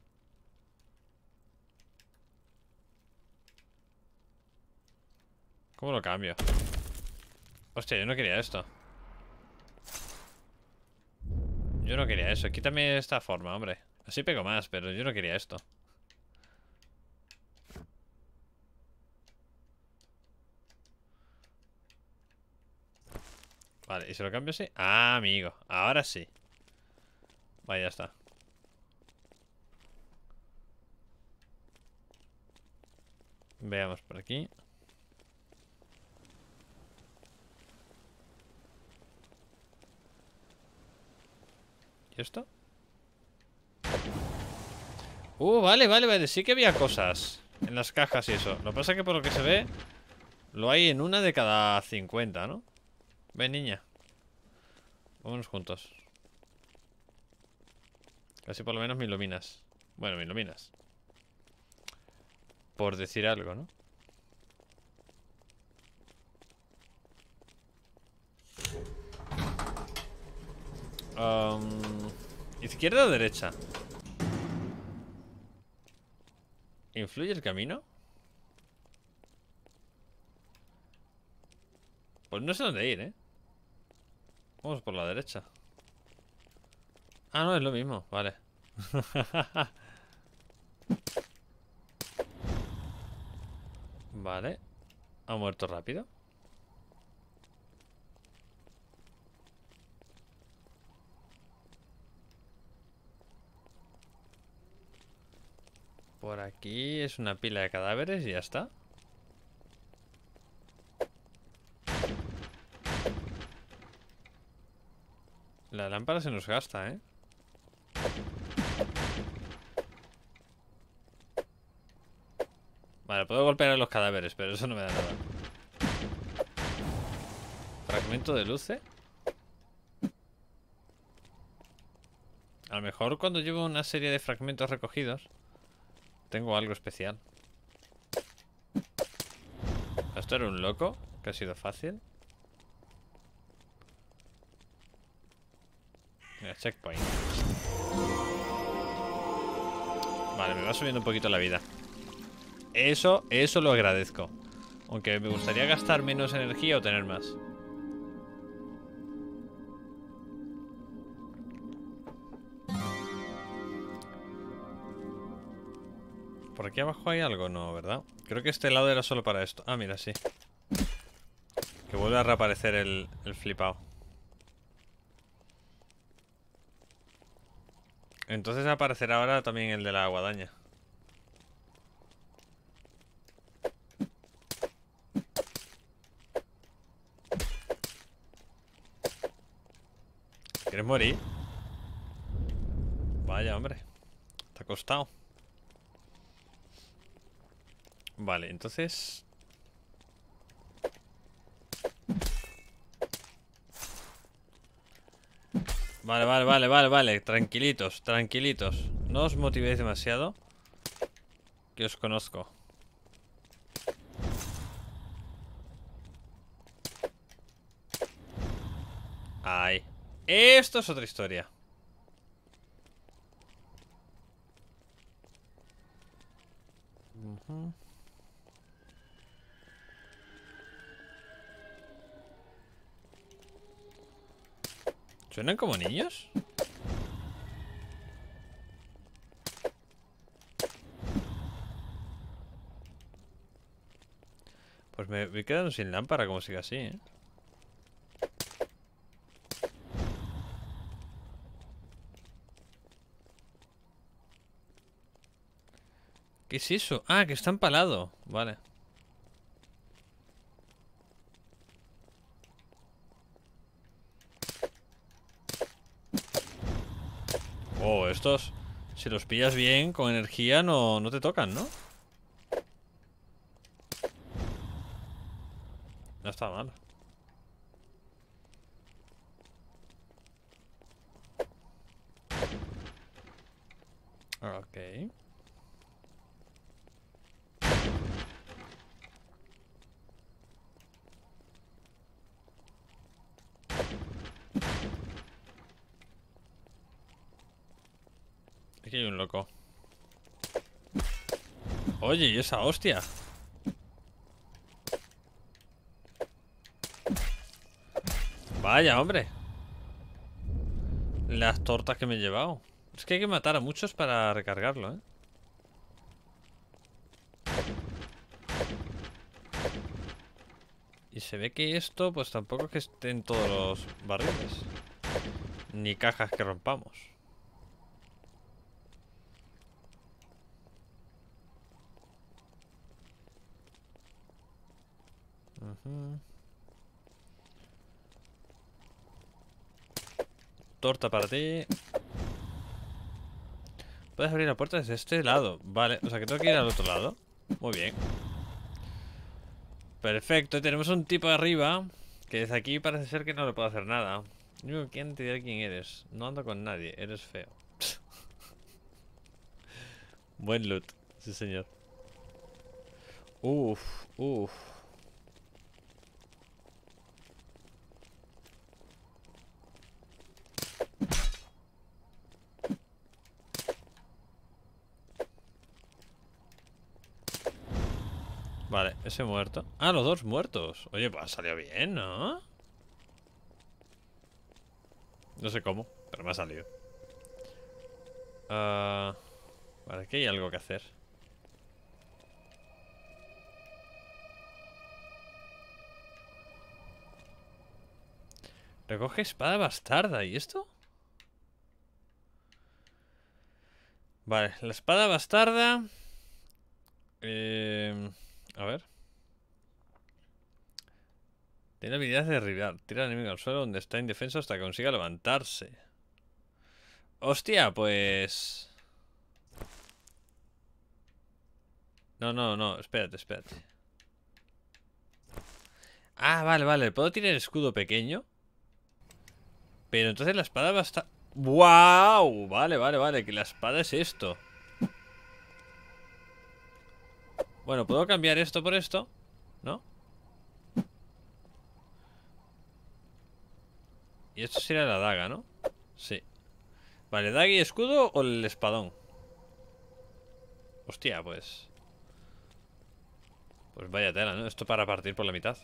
¿Cómo lo cambio? Hostia, yo no quería esto. Yo no quería eso. Quítame esta forma, hombre. Así pego más, pero yo no quería esto. Vale, ¿y se lo cambio así? Ah, amigo. Ahora sí. Vale, ya está. Veamos por aquí. ¿Y esto? Uh, vale, vale, vale. Sí que había cosas en las cajas y eso. Lo que pasa es que por lo que se ve, lo hay en una de cada cincuenta, ¿no? Ven, niña. Vámonos juntos. Casi por lo menos me iluminas. Bueno, me iluminas. Por decir algo, ¿no? Um, ¿Izquierda o derecha? ¿Influye el camino? Pues no sé dónde ir, ¿eh? Vamos por la derecha. Ah, no, es lo mismo, vale. Vale. ¿Ha muerto rápido? Por aquí es una pila de cadáveres y ya está. La lámpara se nos gasta, ¿eh? Vale, puedo golpear a los cadáveres, pero eso no me da nada. Fragmento de luce. A lo mejor cuando llevo una serie de fragmentos recogidos tengo algo especial. Esto era un loco, que ha sido fácil. Mira, checkpoint. Vale, me va subiendo un poquito la vida. Eso, eso lo agradezco. Aunque me gustaría gastar menos energía o tener más. ¿Por aquí abajo hay algo? No, ¿verdad? Creo que este lado era solo para esto. Ah, mira, sí. Que vuelve a reaparecer el, el flipado. Entonces aparecerá ahora también el de la guadaña. ¿Quieres morir? Vaya, hombre. Te ha costado. Vale, entonces... Vale, vale, vale, vale, vale. Tranquilitos, tranquilitos. No os motivéis demasiado, que os conozco. Ahí. Esto es otra historia. Uh-huh. ¿Suenan como niños? Pues me voy quedando sin lámpara como siga así, ¿eh? ¿Qué es eso? Ah, que está empalado. Vale. Oh, estos, si los pillas bien, con energía, no, no te tocan, ¿no? No está mal. Ok. Aquí hay un loco. Oye, ¿y esa hostia? Vaya, hombre. Las tortas que me he llevado. Es que hay que matar a muchos para recargarlo, ¿eh? Y se ve que esto, pues tampoco es que esté en todos los barriles. Ni cajas que rompamos. Uh-huh. Torta para ti. Puedes abrir la puerta desde este lado. Vale, o sea que tengo que ir al otro lado. Muy bien. Perfecto, y tenemos un tipo arriba que desde aquí parece ser que no le puedo hacer nada. Yo, ¿quién te dirá quién eres? No ando con nadie, eres feo. Buen loot, sí señor. Uff, uff. Vale, ese muerto. Ah, los dos muertos. Oye, pues ha salido bien, ¿no? No sé cómo, pero me ha salido. Uh, vale, aquí hay algo que hacer. Recoge espada bastarda. ¿Y esto? Vale, la espada bastarda. Eh, a ver. Tiene habilidad de derribar. Tira al enemigo al suelo donde está indefenso hasta que consiga levantarse. Hostia, pues... No, no, no. Espérate, espérate. Ah, vale, vale. Puedo tirar el escudo pequeño. Pero entonces la espada va a estar... ¡Wow! Vale, vale, vale. Que la espada es esto. Bueno, puedo cambiar esto por esto, ¿no? Y esto sería la daga, ¿no? Sí. Vale, daga y escudo o el espadón. Hostia, pues... Pues vaya tela, ¿no? Esto para partir por la mitad.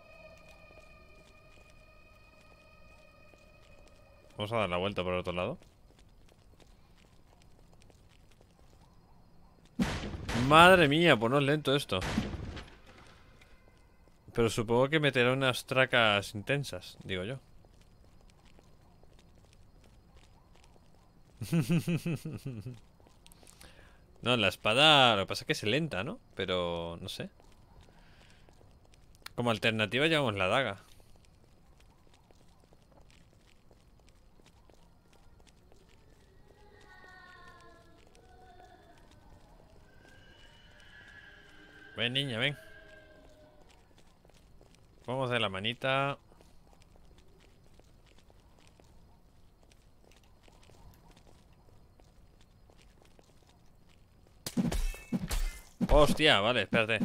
Vamos a dar la vuelta por el otro lado. Madre mía, pues no es lento esto. Pero supongo que meterá unas tracas intensas, digo yo. No, la espada... Lo que pasa es que es lenta, ¿no? Pero... no sé. Como alternativa llevamos la daga. Ven, niña, ven. Vamos de la manita. Hostia, vale, espérate.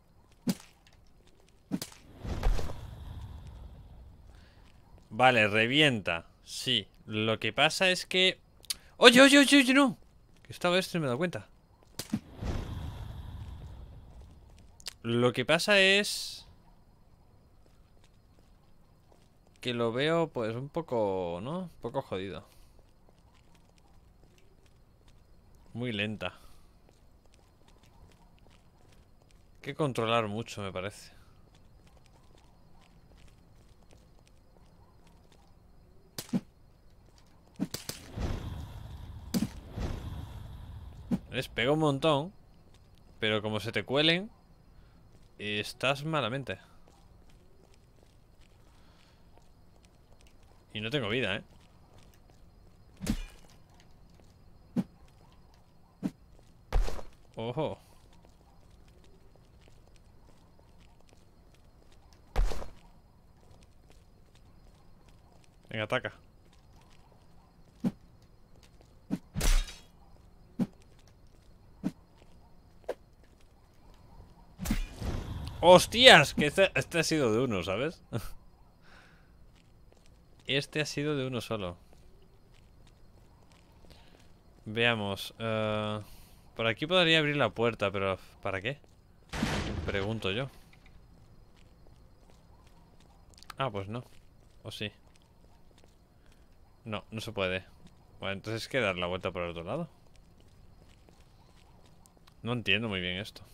Vale, revienta. Sí, lo que pasa es que... ¡Oye, oye, oye, oye, no! Que estaba esto y me he dado cuenta. Lo que pasa es... que lo veo, pues, un poco... ¿no? Un poco jodido. Muy lenta. Hay que controlar mucho, me parece. Les pega un montón. Pero como se te cuelen, estás malamente. Y no tengo vida, ¿eh? Ojo. Venga, ataca. ¡Hostias! Que este, este ha sido de uno, ¿sabes? Este ha sido de uno solo. Veamos. Uh, por aquí podría abrir la puerta, pero ¿para qué? Pregunto yo. Ah, pues no. ¿O sí? No, no se puede. Bueno, entonces hay que dar la vuelta por el otro lado. No entiendo muy bien esto.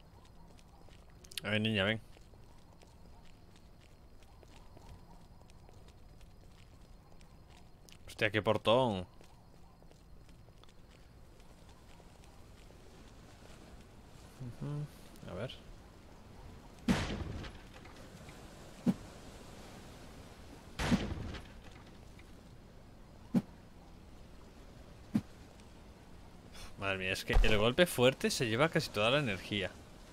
A ver, niña, ven. Hostia, qué portón. Uh-huh. A ver. Madre mía, es que el golpe fuerte se lleva casi toda la energía.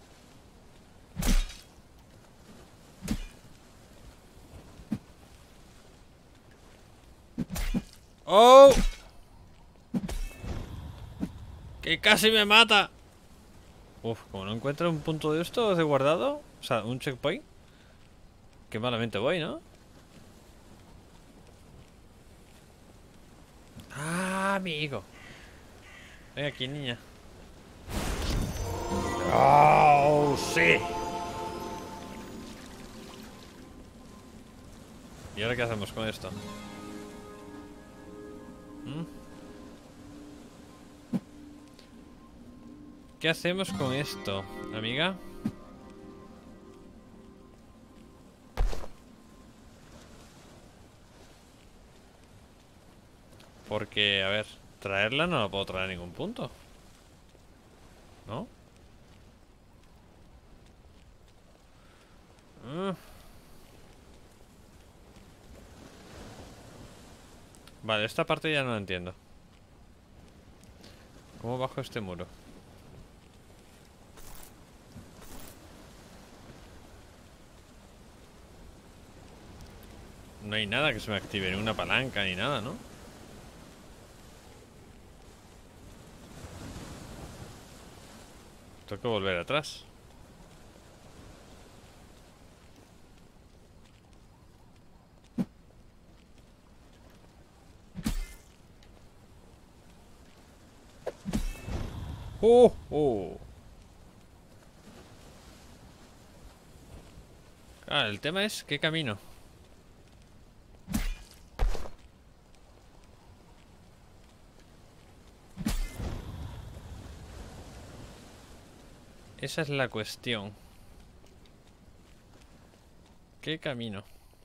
¡Oh! ¡Que casi me mata! Uf, como no encuentro un punto de esto de guardado, o sea, un checkpoint, qué malamente voy, ¿no? Ah, amigo. Ven aquí, niña. ¡Oh, sí! ¿Y ahora qué hacemos con esto? ¿Mm? ¿Qué hacemos con esto, amiga? Porque, a ver, traerla no la puedo traer a ningún punto, ¿no? Mm. Vale, esta parte ya no la entiendo. ¿Cómo bajo este muro? No hay nada que se me active, ni una palanca, ni nada, ¿no? Tengo que volver atrás. ¡Oh! ¡Oh! Ah, el tema es ¿qué camino? Esa es la cuestión. ¿Qué camino?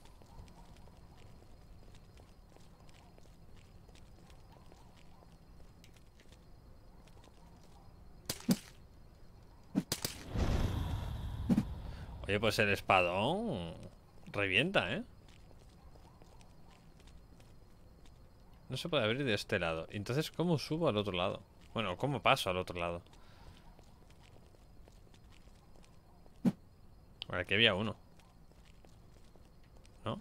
Oye, pues el espadón revienta, ¿eh? No se puede abrir de este lado. Entonces, ¿cómo subo al otro lado? Bueno, ¿cómo paso al otro lado? Bueno, aquí había uno, ¿no?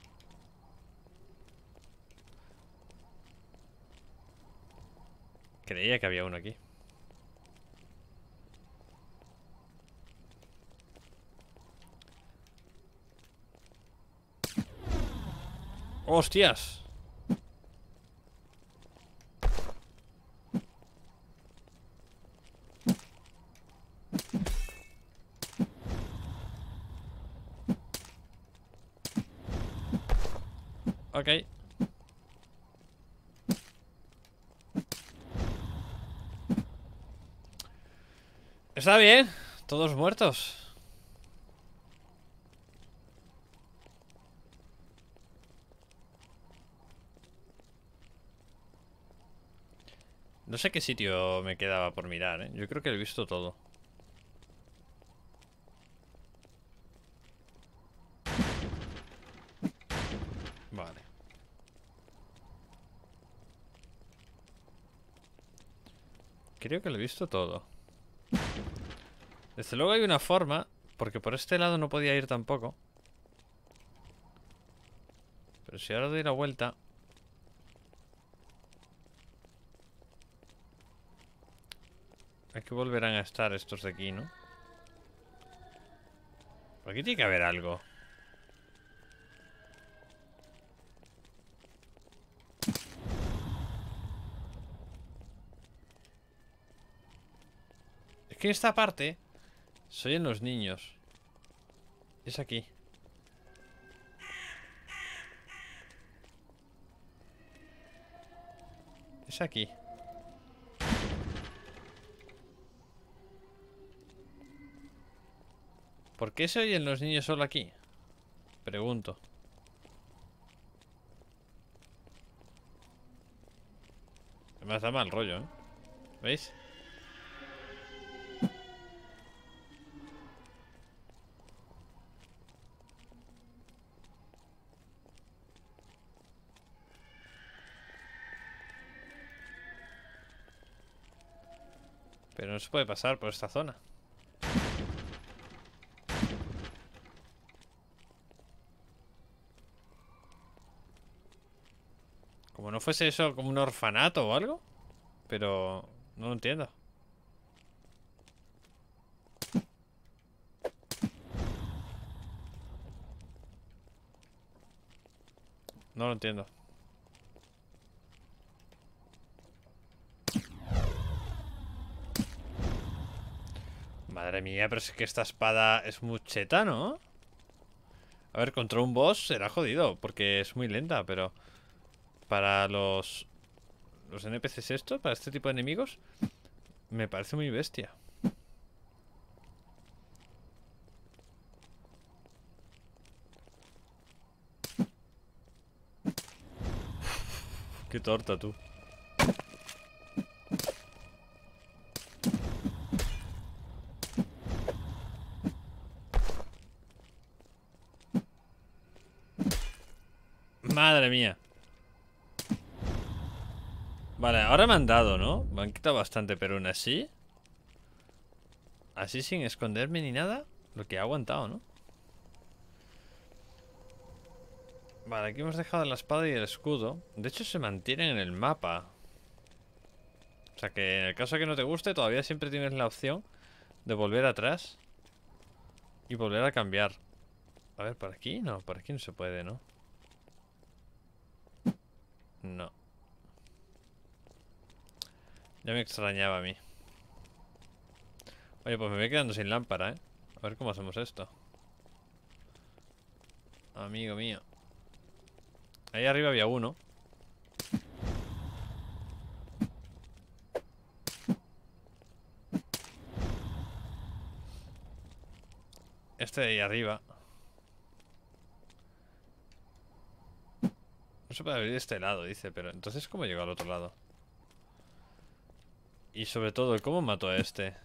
Creía que había uno aquí. ¡Hostias! Ok. Está bien. Todos muertos. No sé qué sitio me quedaba por mirar, ¿eh? Yo creo que lo he visto todo. Creo que lo he visto todo. Desde luego hay una forma, porque por este lado no podía ir tampoco. Pero si ahora doy la vuelta... Aquí volverán a estar estos de aquí, ¿no? Por aquí tiene que haber algo. Es que en esta parte se oyen los niños. Es aquí. Es aquí. ¿Por qué se oyen los niños solo aquí? Pregunto. Me da mal rollo, ¿eh? ¿Veis? Pero no se puede pasar por esta zona. Como no fuese eso como un orfanato o algo. Pero no lo entiendo. No lo entiendo. Madre mía, pero es que esta espada es muy cheta, ¿no? A ver, contra un boss será jodido, porque es muy lenta, pero... Para los... Los N P Cs estos, para este tipo de enemigos, me parece muy bestia. Qué torta, tú. Madre mía. Vale, ahora me han dado, ¿no? Me han quitado bastante, pero aún así... Así sin esconderme ni nada, lo que ha aguantado, ¿no? Vale, aquí hemos dejado la espada y el escudo. De hecho, se mantienen en el mapa. O sea que en el caso de que no te guste, todavía siempre tienes la opción de volver atrás y volver a cambiar. A ver, ¿por aquí? No, por aquí no se puede, ¿no? No. Ya me extrañaba a mí. Oye, pues me voy quedando sin lámpara, ¿eh? A ver cómo hacemos esto. Amigo mío. Ahí arriba había uno. Este de ahí arriba. No se puede abrir de este lado, dice, pero entonces ¿cómo llegó al otro lado? Y sobre todo, ¿cómo mató a este?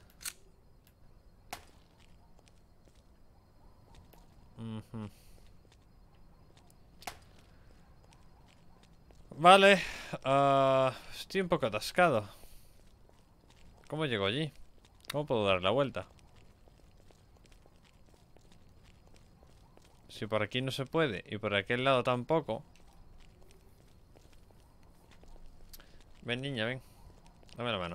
Uh-huh. Vale. Uh, estoy un poco atascado. ¿Cómo llego allí? ¿Cómo puedo dar la vuelta? Si por aquí no se puede y por aquel lado tampoco. Ven, niña, ven. Dame la mano.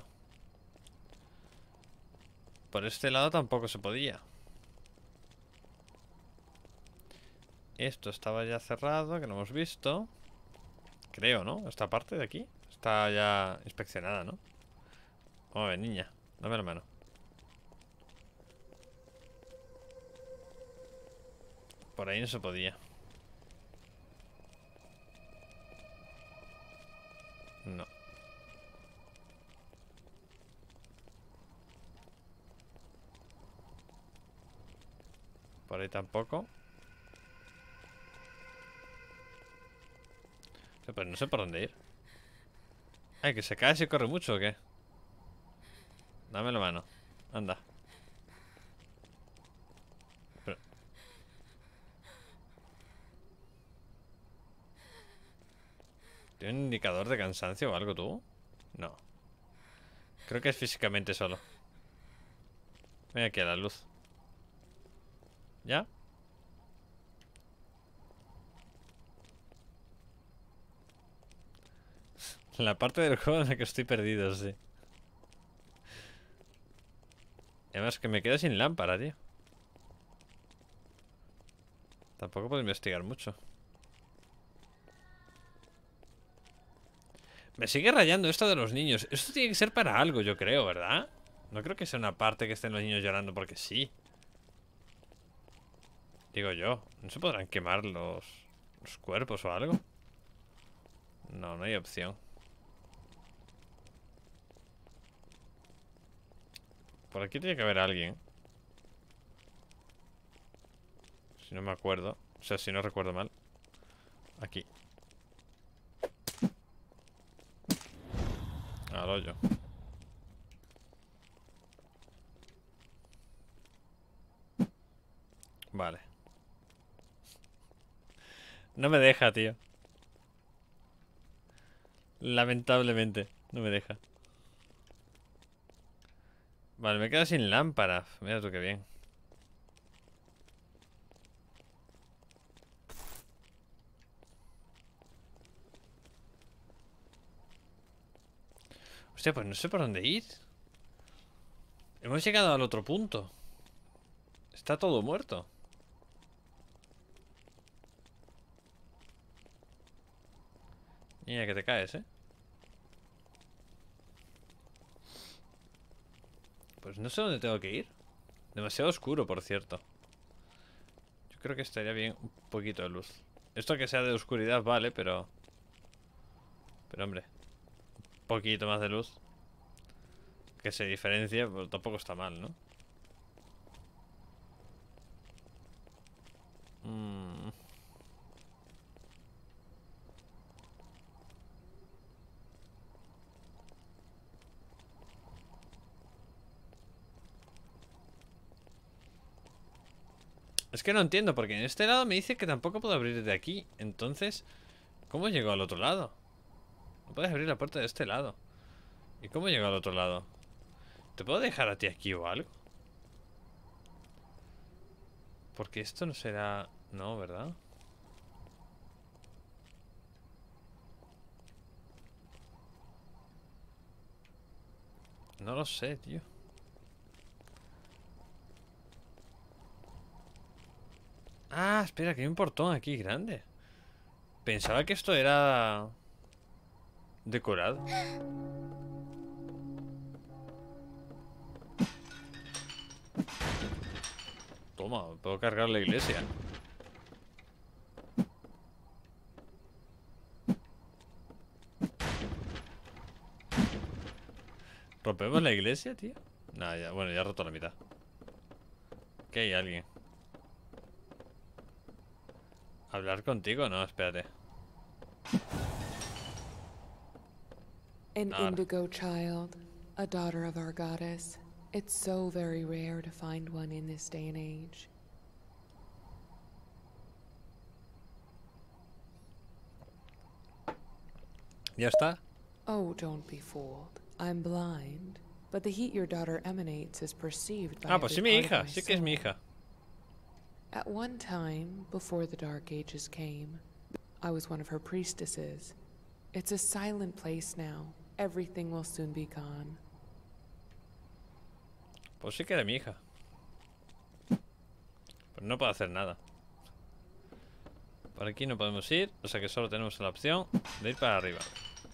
Por este lado tampoco se podía. Esto estaba ya cerrado, que no hemos visto. Creo, ¿no? Esta parte de aquí está ya inspeccionada, ¿no? Vamos a ver, niña. Dame la mano. Por ahí no se podía. No. Por ahí tampoco. Pues no sé por dónde ir. Ay, que se cae si corre mucho o qué. Dame la mano. Anda. Pero... ¿Tiene un indicador de cansancio o algo tú? No. Creo que es físicamente solo. Mira aquí a la luz. ¿Ya? La parte del juego en la que estoy perdido, sí. Además que me quedo sin lámpara, tío. Tampoco puedo investigar mucho. Me sigue rayando esto de los niños. Esto tiene que ser para algo, yo creo, ¿verdad? No creo que sea una parte que estén los niños llorando porque sí. Digo yo. ¿No se podrán quemar los, los cuerpos o algo? No, no hay opción. Por aquí tiene que haber alguien. Si no me acuerdo. O sea, si no recuerdo mal. Aquí. Al hoyo. Vale. No me deja, tío. Lamentablemente, no me deja. Vale, me quedo sin lámpara. Mira tú qué bien. Hostia, pues no sé por dónde ir. Hemos llegado al otro punto. Está todo muerto. Mira que te caes, ¿eh? Pues no sé dónde tengo que ir. Demasiado oscuro, por cierto. Yo creo que estaría bien un poquito de luz. Esto que sea de oscuridad vale, pero... Pero hombre, un poquito más de luz que se diferencie, pues tampoco está mal, ¿no? Mm. Es que no entiendo, porque en este lado me dice que tampoco puedo abrir de aquí. Entonces, ¿cómo llego al otro lado? No puedes abrir la puerta de este lado. ¿Y cómo llego al otro lado? ¿Te puedo dejar a ti aquí o algo? Porque esto no será... No, ¿verdad? No lo sé, tío. Ah, espera, que hay un portón aquí grande. Pensaba que esto era... decorado. Toma, puedo cargar la iglesia. ¿Rompemos la iglesia, tío? Nah, ya, bueno, ya he roto la mitad. ¿Qué hay alguien? ¿Hablar contigo? No, espérate. An Ahora. indigo child, a daughter of our goddess. It's so very rare to find one in this day and age. ¿Ya está? Oh, don't be fooled. I'm blind, but the heat your daughter emanates is perceived by Ah, pues sí, every mi part of hija. my Sí que es mi soul. hija. At one time, before the Dark Ages came, I was one of her priestesses. It's a silent place now. Everything will soon be gone. Pues sí que era mi hija. Pero no puedo hacer nada. Por aquí no podemos ir, o sea que solo tenemos la opción de ir para arriba.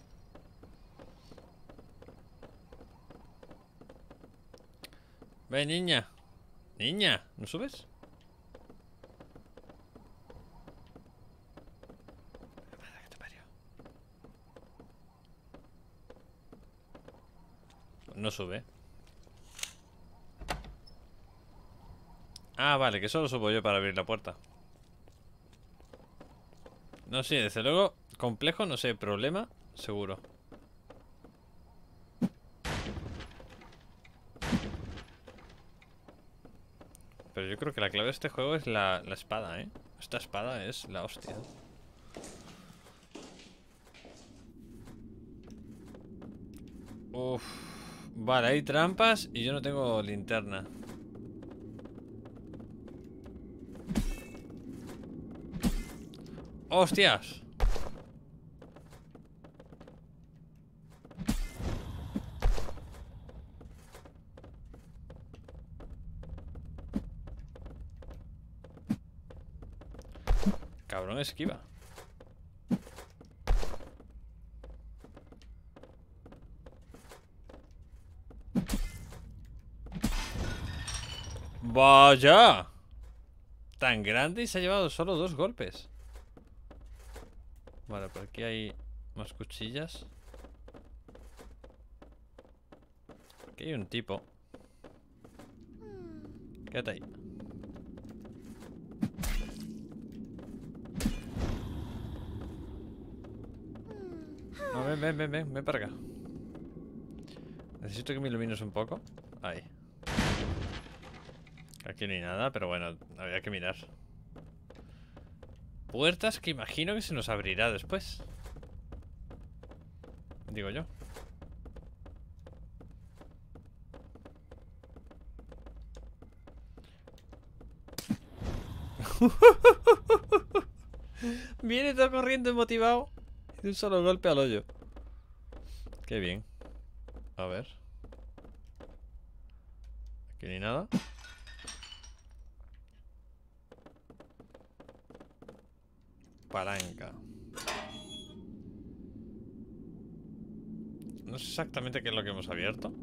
Ven, niña. Niña, ¿no subes? Madre que te parió. No sube. Ah, vale, que solo subo yo para abrir la puerta. No, sí, desde luego, complejo, no sé, problema, seguro. Pero yo creo que la clave de este juego es la, la espada, ¿eh? Esta espada es la hostia. Uf. Vale, hay trampas y yo no tengo linterna. ¡Hostias! Cabrón, esquiva. ¡Vaya! Tan grande y se ha llevado solo dos golpes. Vale, por aquí hay más cuchillas. Aquí hay un tipo. Quédate ahí. No, ven, ven, ven, ven, ven para acá. Necesito que me ilumines un poco. Ahí. Aquí no hay nada, pero bueno, había que mirar. Puertas que imagino que se nos abrirá después. Digo yo. Viene todo corriendo motivado. De un solo golpe al hoyo. Qué bien. A ver. Aquí no hay nada. Palanca. No sé exactamente qué es lo que hemos abierto.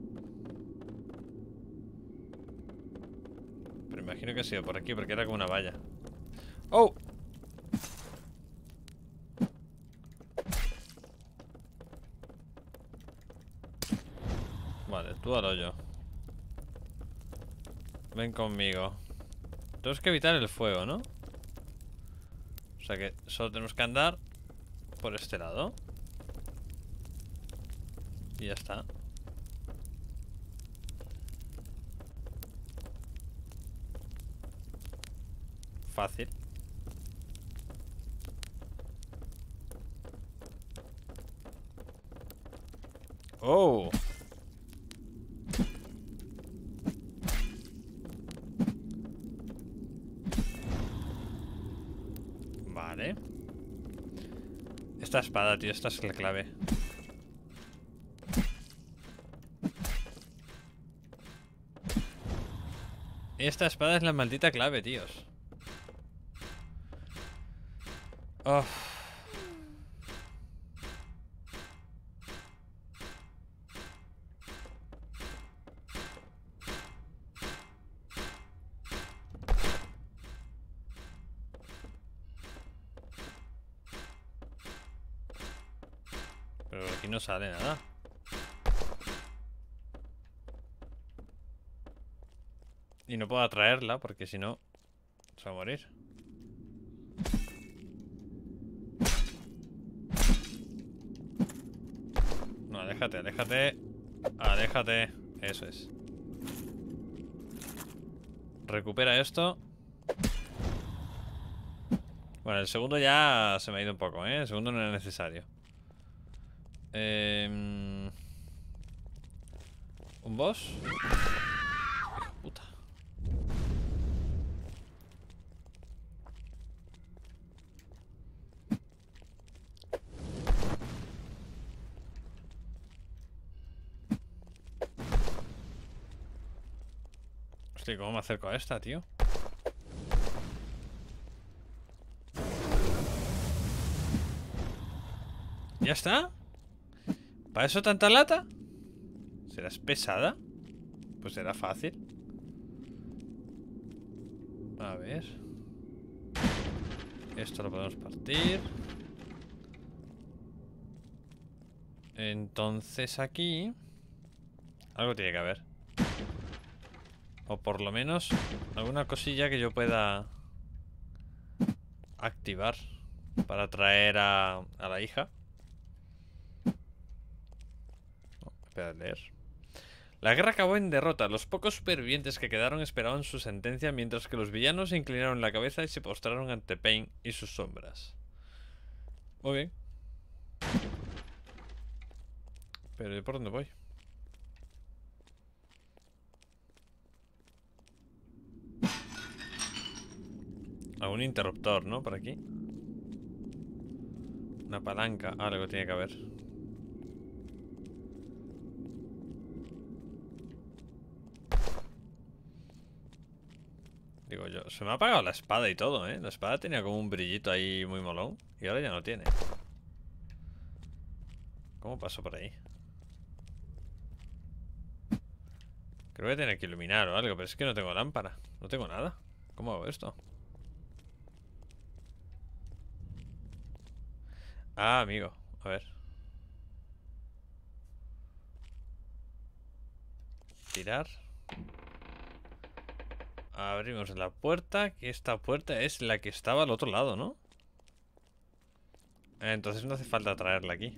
Pero imagino que ha sido por aquí, porque era como una valla. ¡Oh! Vale, tú al hoyo. Ven conmigo. Tenemos que evitar el fuego, ¿no? O sea que solo tenemos que andar por este lado. Y ya está. Fácil. Oh. Vale. Esta espada, tío, esta es la clave. Esta espada es la maldita clave, tíos. Oh. Pero aquí no sale nada. Y no puedo atraerla porque si no se va a morir. No, aléjate, aléjate. Aléjate. Eso es. Recupera esto. Bueno, el segundo ya se me ha ido un poco, ¿eh? El segundo no era necesario. Eh... ¿Un boss? Puta. Hostia, ¿cómo me acerco a esta, tío? ¿Ya está? ¿Para eso tanta lata? ¿Serás pesada? Pues será fácil. A ver. Esto lo podemos partir. Entonces aquí algo tiene que haber. O por lo menos alguna cosilla que yo pueda activar para atraer a, a la hija. Oh, espera de leer. La guerra acabó en derrota. Los pocos supervivientes que quedaron esperaban su sentencia, mientras que los villanos inclinaron la cabeza y se postraron ante Pain y sus sombras. Muy bien. Pero ¿y por dónde voy? Algún interruptor, ¿no? Por aquí. Una palanca. Algo tiene que haber. Digo yo, se me ha apagado la espada y todo, ¿eh? La espada tenía como un brillito ahí muy molón. Y ahora ya no tiene. ¿Cómo paso por ahí? Creo que tiene que iluminar o algo, pero es que no tengo lámpara. No tengo nada. ¿Cómo hago esto? Ah, amigo. A ver. Tirar. Abrimos la puerta. Que esta puerta es la que estaba al otro lado, ¿no? Entonces no hace falta traerla aquí.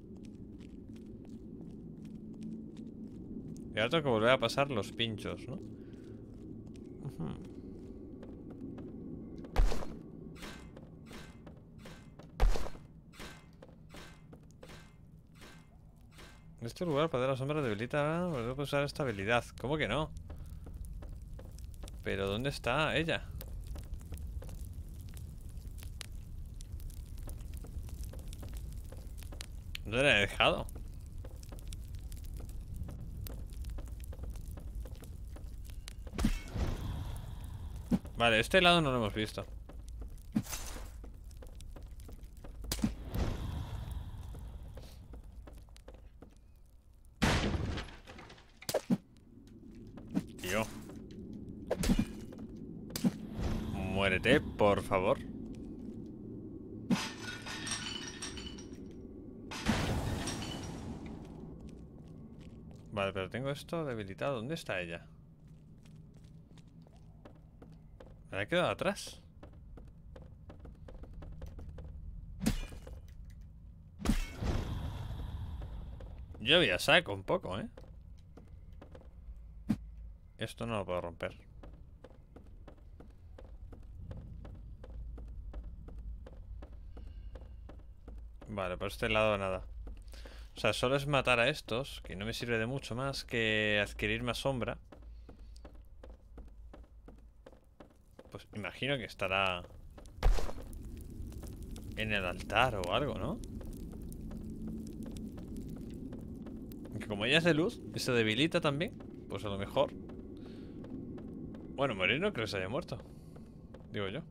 Y ahora tengo que volver a pasar los pinchos, ¿no? Uh-huh. En este lugar, poder la sombra debilita. Volver a usar esta habilidad. ¿Cómo que no? ¿Pero dónde está ella? ¿Dónde la he dejado? Vale, este lado no lo hemos visto. Tío. Muérete, por favor. Vale, pero tengo esto debilitado. ¿Dónde está ella? ¿Me ha quedado atrás? Yo había saco un poco, ¿eh? Esto no lo puedo romper. Vale, por este lado nada. O sea, solo es matar a estos, que no me sirve de mucho más que adquirir más sombra. Pues imagino que estará en el altar o algo, ¿no? Que como ella es de luz y se debilita también, pues a lo mejor. Bueno, morir no creo que se haya muerto, digo yo.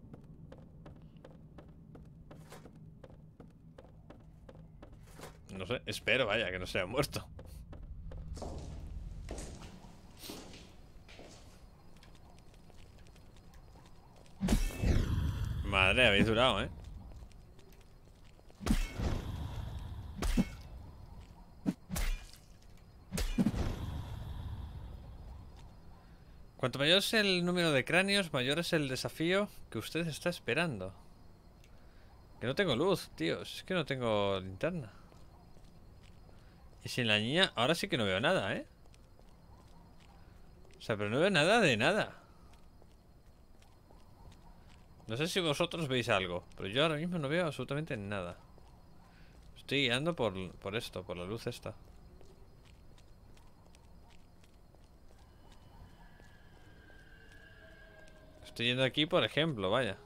No sé, espero, vaya, que no se haya muerto. Madre, habéis durado, ¿eh? Cuanto mayor es el número de cráneos, mayor es el desafío que usted está esperando. Que no tengo luz, tío. Es que no tengo linterna. Y sin la niña, ahora sí que no veo nada, ¿eh? O sea, pero no veo nada de nada. No sé si vosotros veis algo, pero yo ahora mismo no veo absolutamente nada. Estoy guiando por, por esto, por la luz esta. Estoy yendo aquí, por ejemplo, vaya.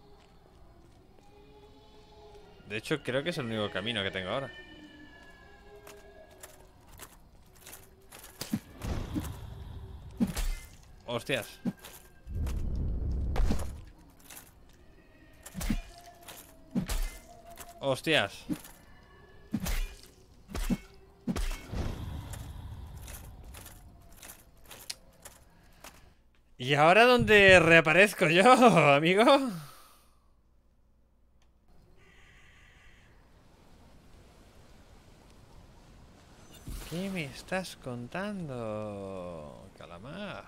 De hecho, creo que es el único camino que tengo ahora. Hostias. Hostias. ¿Y ahora dónde reaparezco yo, amigo? ¿Qué me estás contando, calamar?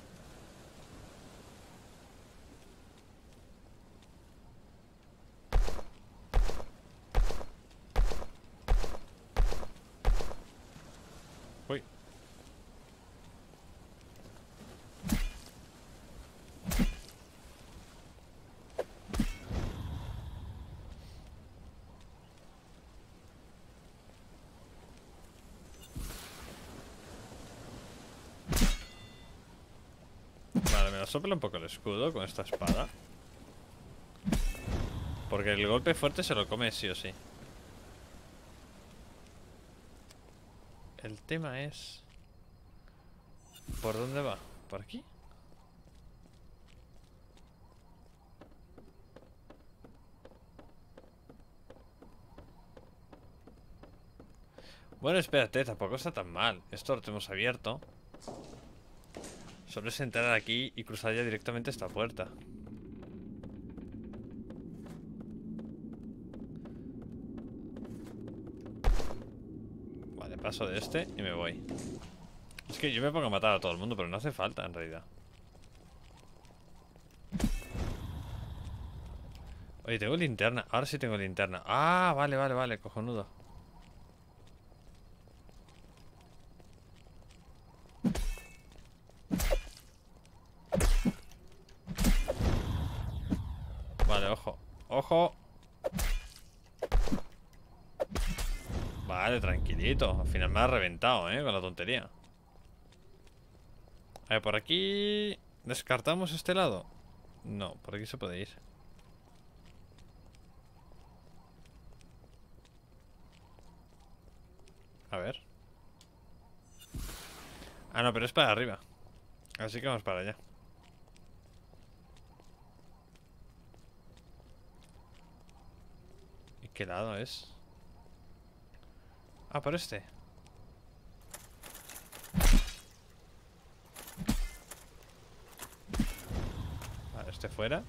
Uy. Vale, me la sopla un poco el escudo con esta espada. Porque el golpe fuerte se lo come sí o sí. El tema es... ¿por dónde va? ¿Por aquí? Bueno, espérate, tampoco está tan mal. Esto lo tenemos abierto. Solo es entrar aquí y cruzar ya directamente esta puerta. Vale, paso de este y me voy. Es que yo me pongo a matar a todo el mundo, pero no hace falta en realidad. Oye, tengo linterna. Ahora sí tengo linterna. Ah, vale, vale, vale, cojonudo. Vale, ojo. Ojo. Vale, tranquilito. Al final me ha reventado, eh, con la tontería. A ver, por aquí... ¿descartamos este lado? No, por aquí se puede ir. A ver. Ah, no, pero es para arriba. Así que vamos para allá. ¿Y qué lado es? Ah, por este. Vale, este fuera.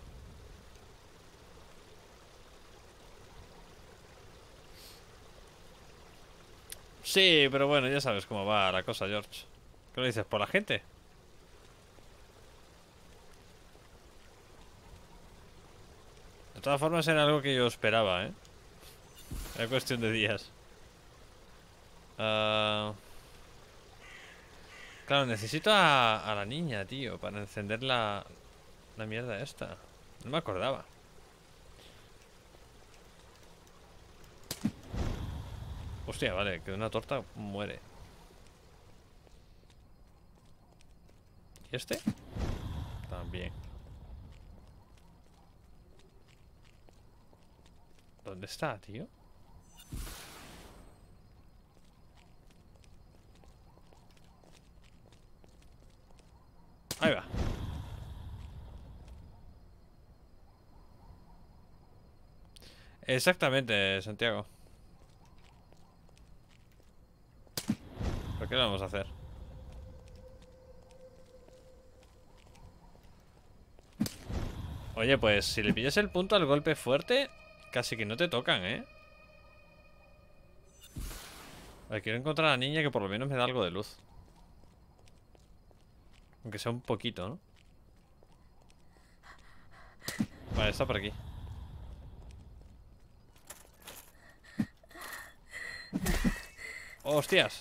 Sí, pero bueno, ya sabes cómo va la cosa, George. ¿Qué lo dices? ¿Por la gente? De todas formas era algo que yo esperaba, ¿eh? Era cuestión de días. Uh... Claro, necesito a, a la niña, tío, para encender la, la mierda esta. No me acordaba. Hostia, vale, que una torta muere. ¿Y este? También. ¿Dónde está, tío? Ahí va. Exactamente, Santiago. ¿Pero qué le vamos a hacer? Oye, pues si le pillas el punto al golpe fuerte, casi que no te tocan, ¿eh? Vale, quiero encontrar a la niña que por lo menos me da algo de luz. Aunque sea un poquito, ¿no? Vale, está por aquí. ¡Hostias!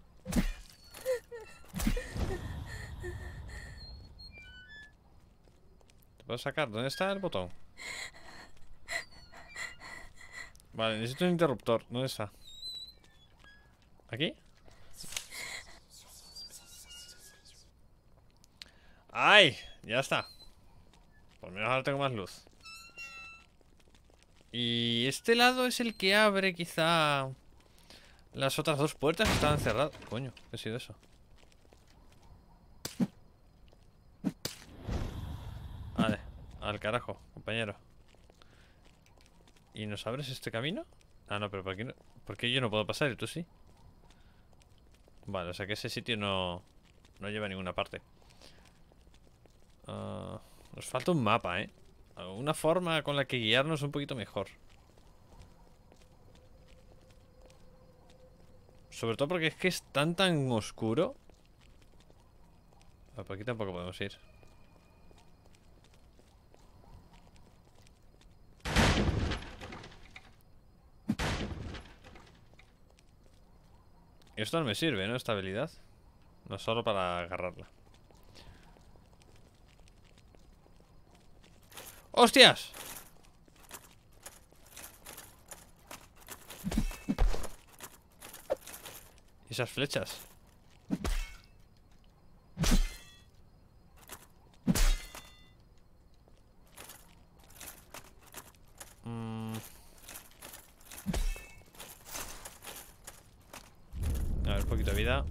¿Te puedo sacar? ¿Dónde está el botón? Vale, necesito un interruptor. ¿Dónde está? ¿Aquí? ¡Ay! Ya está. Por lo menos ahora tengo más luz. Y este lado es el que abre quizá las otras dos puertas que estaban cerradas. Coño, ¿qué ha sido eso? Vale, al carajo, compañero. ¿Y nos abres este camino? Ah, no, pero ¿por qué, no? ¿Por qué yo no puedo pasar y tú sí? Vale, o sea que ese sitio no, no lleva a ninguna parte. Uh, nos falta un mapa, ¿eh? Una forma con la que guiarnos un poquito mejor. Sobre todo porque es que es tan tan oscuro. Ah, por aquí tampoco podemos ir. Esto no me sirve, ¿no? Esta habilidad. No solo para agarrarla. ¡Hostias! ¿Y esas flechas? Mm. de vida.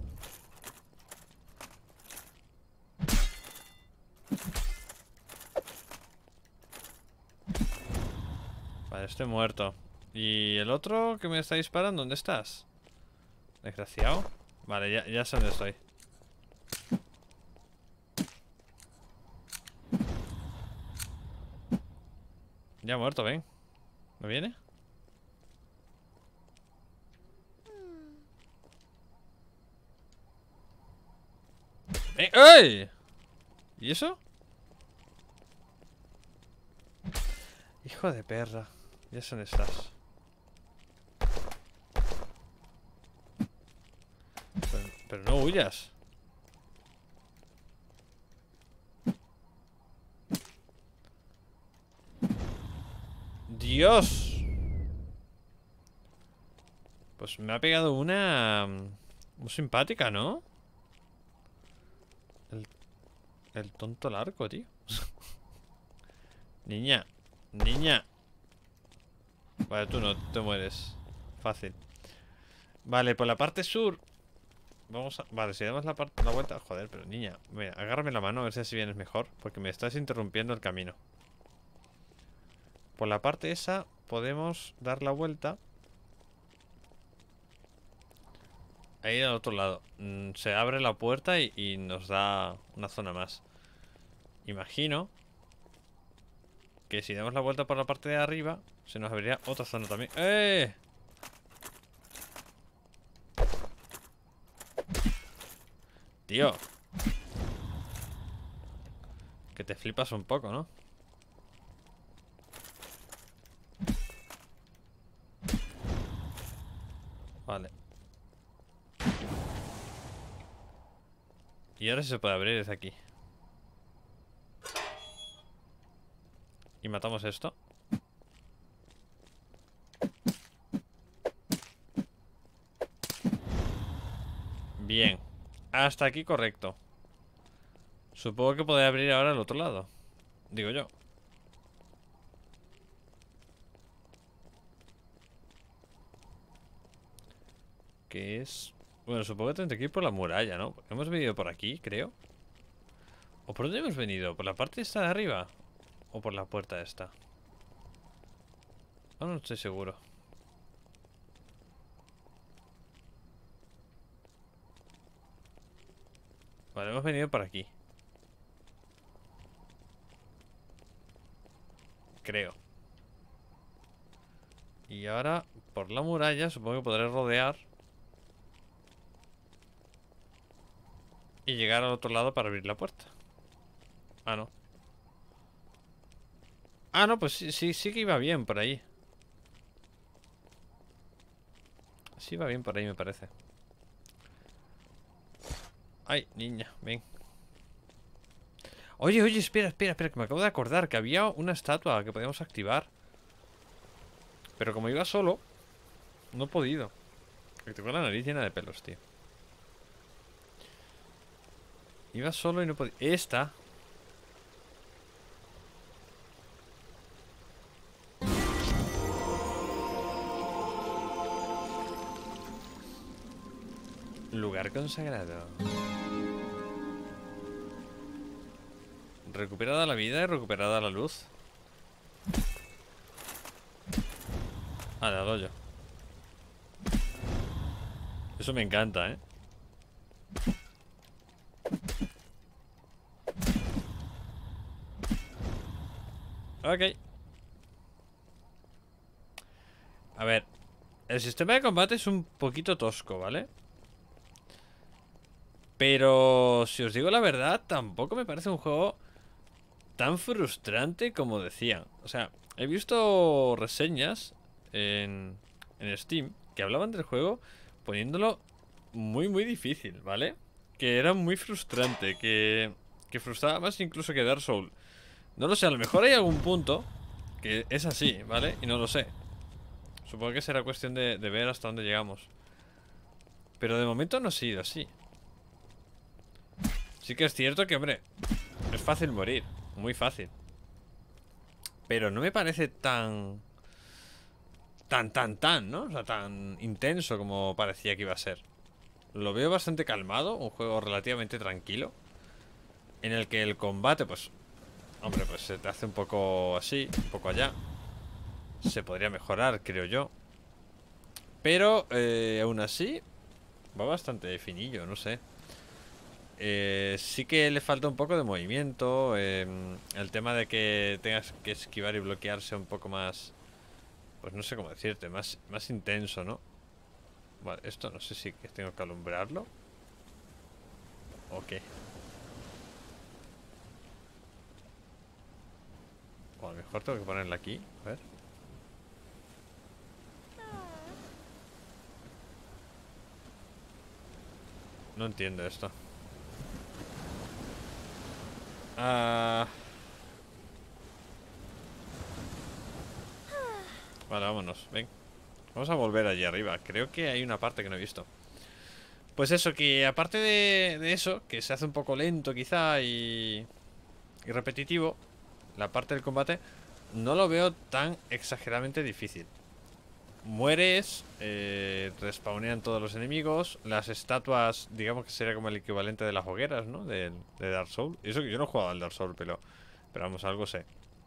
Vale, estoy muerto. ¿Y el otro que me está disparando? ¿Dónde estás? Desgraciado. Vale, ya, ya sé dónde estoy. Ya muerto, ven. ¿No viene? ¡Ven! ¡Ey! ¿Y eso? Hijo de perra. Ya sé dónde estás. Pero, pero no huyas. ¡Dios! Pues me ha pegado una... muy simpática, ¿no? El, el tonto largo, tío. Niña. Niña. Vale, tú no te mueres. Fácil. Vale, por la parte sur. Vamos a... Vale, si damos la, parte, la vuelta... Joder, pero niña, mira, agárrame la mano a ver si así vienes mejor. Porque me estás interrumpiendo el camino. Por la parte esa podemos dar la vuelta. Ahí al otro lado. Mm, se abre la puerta y, y nos da una zona más. Imagino que si damos la vuelta por la parte de arriba se nos abriría otra zona también. ¡Eh! Tío, que te flipas un poco, ¿no? Vale. Y ahora sí se puede abrir desde aquí. Y matamos esto. Bien. Hasta aquí correcto. Supongo que podría abrir ahora el otro lado. Digo yo. ¿Qué es? Bueno, supongo que tendré que ir por la muralla, ¿no? Porque hemos venido por aquí, creo. ¿O por dónde hemos venido? ¿Por la parte esta de arriba? ¿O por la puerta esta? No, no estoy seguro. Vale, hemos venido por aquí. Creo. Y ahora, por la muralla, supongo que podré rodear y llegar al otro lado para abrir la puerta. Ah, no. Ah, no, pues sí, sí, sí que iba bien por ahí. Sí iba bien por ahí, me parece. Ay, niña, ven. Oye, oye, espera, espera, espera, que me acabo de acordar que había una estatua que podíamos activar. Pero como iba solo, no he podido. Que tengo la nariz llena de pelos, tío. Iba solo y no podía. Esta. Lugar consagrado. Recuperada la vida y recuperada la luz. Ah, le doy yo. Eso me encanta, ¿eh? Ok. A ver. El sistema de combate es un poquito tosco, ¿vale? Pero si os digo la verdad, tampoco me parece un juego tan frustrante como decían. O sea, he visto reseñas en, en Steam que hablaban del juego poniéndolo muy muy difícil, ¿vale? Que era muy frustrante, que, que frustraba más incluso que Dark Souls. No lo sé, a lo mejor hay algún punto que es así, ¿vale? Y no lo sé. Supongo que será cuestión de, de ver hasta dónde llegamos. Pero de momento no ha sido así. Sí que es cierto que, hombre, es fácil morir. Muy fácil. Pero no me parece tan... Tan, tan, tan, ¿no? O sea, tan intenso como parecía que iba a ser. lo veo bastante calmado. Un juego relativamente tranquilo, en el que el combate, pues, hombre, pues se te hace un poco así, un poco allá. Se podría mejorar, creo yo. Pero, eh, aún así, va bastante finillo, no sé. Eh, sí que le falta un poco de movimiento. Eh, el tema de que tengas que esquivar y bloquearse un poco más, pues no sé cómo decirte, más, más intenso, ¿no? Vale, esto no sé si tengo que alumbrarlo o qué. O a lo mejor tengo que ponerla aquí, a ver. No entiendo esto. Ah... Vale, vámonos, ven. Vamos a volver allí arriba. Creo que hay una parte que no he visto. Pues eso, que aparte de, de eso, que se hace un poco lento quizá y, y repetitivo, la parte del combate no lo veo tan exageradamente difícil. Mueres, eh, respawnean todos los enemigos. Las estatuas, digamos que sería como el equivalente de las hogueras, ¿no? De, de Dark Souls. Y eso que yo no he jugado al Dark Souls, pero, pero vamos, algo sé.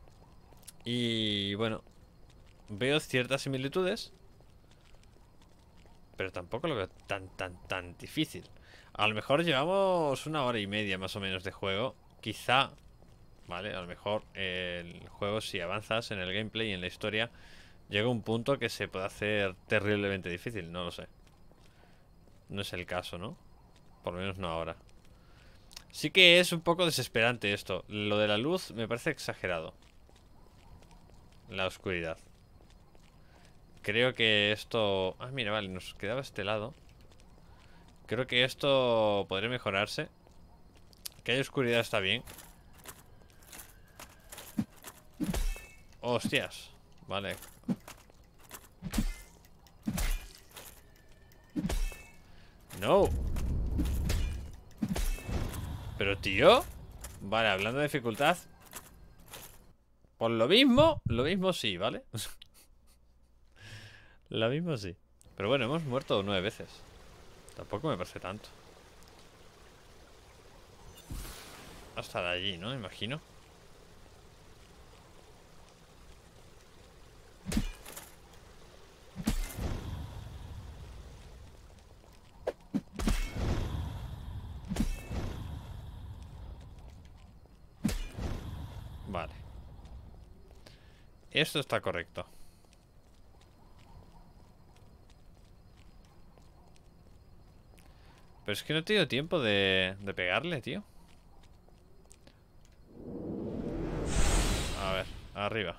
Y bueno, veo ciertas similitudes, pero tampoco lo veo tan, tan, tan difícil. A lo mejor llevamos una hora y media más o menos de juego. Quizá, ¿vale? A lo mejor el juego, si avanzas en el gameplay y en la historia, llega un punto que se puede hacer terriblemente difícil, no lo sé. No es el caso, ¿no? Por lo menos no ahora. Sí que es un poco desesperante esto. Lo de la luz me parece exagerado. La oscuridad. Creo que esto... Ah, mira, vale, nos quedaba este lado. Creo que esto podría mejorarse. Que haya oscuridad está bien. Hostias. Vale. No. Pero tío. Vale, hablando de dificultad, por lo mismo, lo mismo sí, ¿vale? Lo mismo sí. Pero bueno, hemos muerto nueve veces. Tampoco me parece tanto. Hasta de allí, ¿no? Imagino. Vale. Esto está correcto. Pero es que no he tenido tiempo de, de pegarle, tío. A ver, arriba.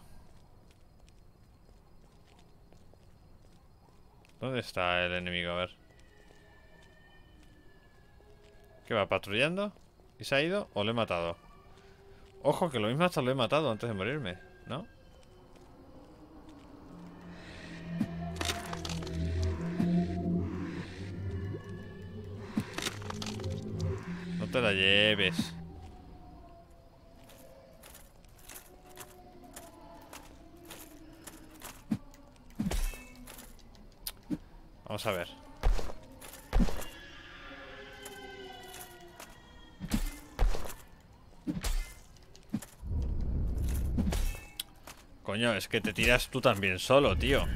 ¿Dónde está el enemigo? A ver. ¿Qué va? ¿Patrullando? ¿Y se ha ido? ¿O lo he matado? Ojo, que lo mismo hasta lo he matado antes de morirme, ¿no? No te la lleves. Vamos a ver. Coño, es que te tiras tú también solo, tío.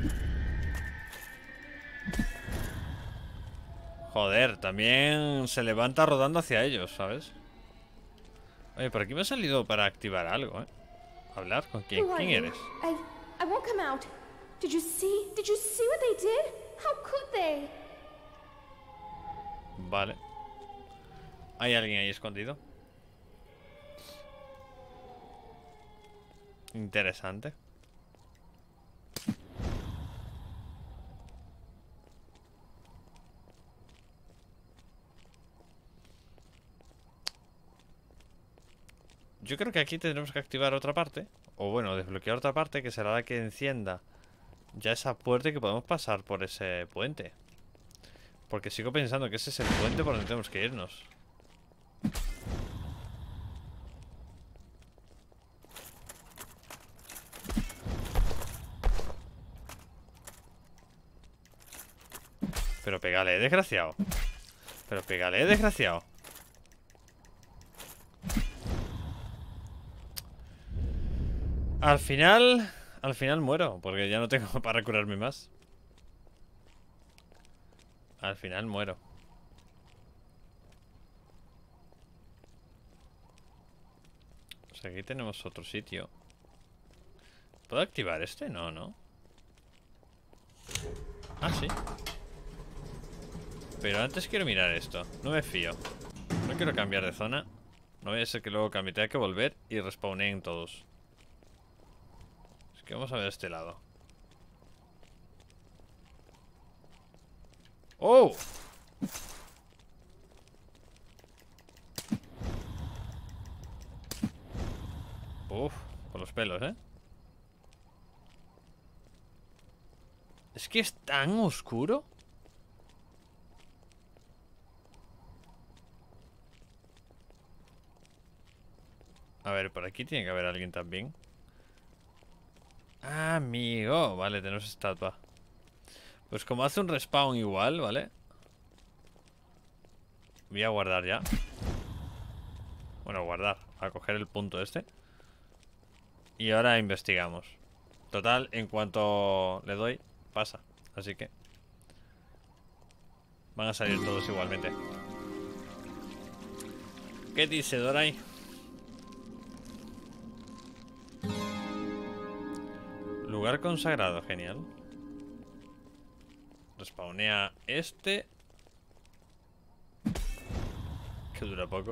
Joder, también se levanta rodando hacia ellos, ¿sabes? Oye, por aquí me ha salido para activar algo, ¿eh? ¿Hablar? ¿Con quién? Who are ¿Quién you? eres? I I won't come out. Did you see? Did you see what they did? How could they? Vale. ¿Hay alguien ahí escondido? Interesante. Yo creo que aquí tendremos que activar otra parte. O bueno, desbloquear otra parte, que será la que encienda ya esa puerta y que podemos pasar por ese puente. Porque sigo pensando que ese es el puente por donde tenemos que irnos. Pero pégale, desgraciado. Pero pégale, desgraciado. Al final... Al final muero, porque ya no tengo para curarme más. Al final muero. O sea, aquí tenemos otro sitio. ¿Puedo activar este? No, no. Ah, sí. Pero antes quiero mirar esto. No me fío. No quiero cambiar de zona. No vaya a ser que luego cambie. Tenga que volver y respawneen todos. Es que vamos a ver este lado. ¡Oh! Uf, por los pelos, ¿eh? Es que es tan oscuro. A ver, por aquí tiene que haber alguien también. Ah, amigo. Vale, tenemos estatua. Pues como hace un respawn igual, ¿vale? Voy a guardar ya. Bueno, guardar. A coger el punto este. Y ahora investigamos. Total, en cuanto le doy, pasa. Así que van a salir todos igualmente. ¿Qué dice Dorai? Lugar consagrado, genial. Respawnea este. Que dura poco.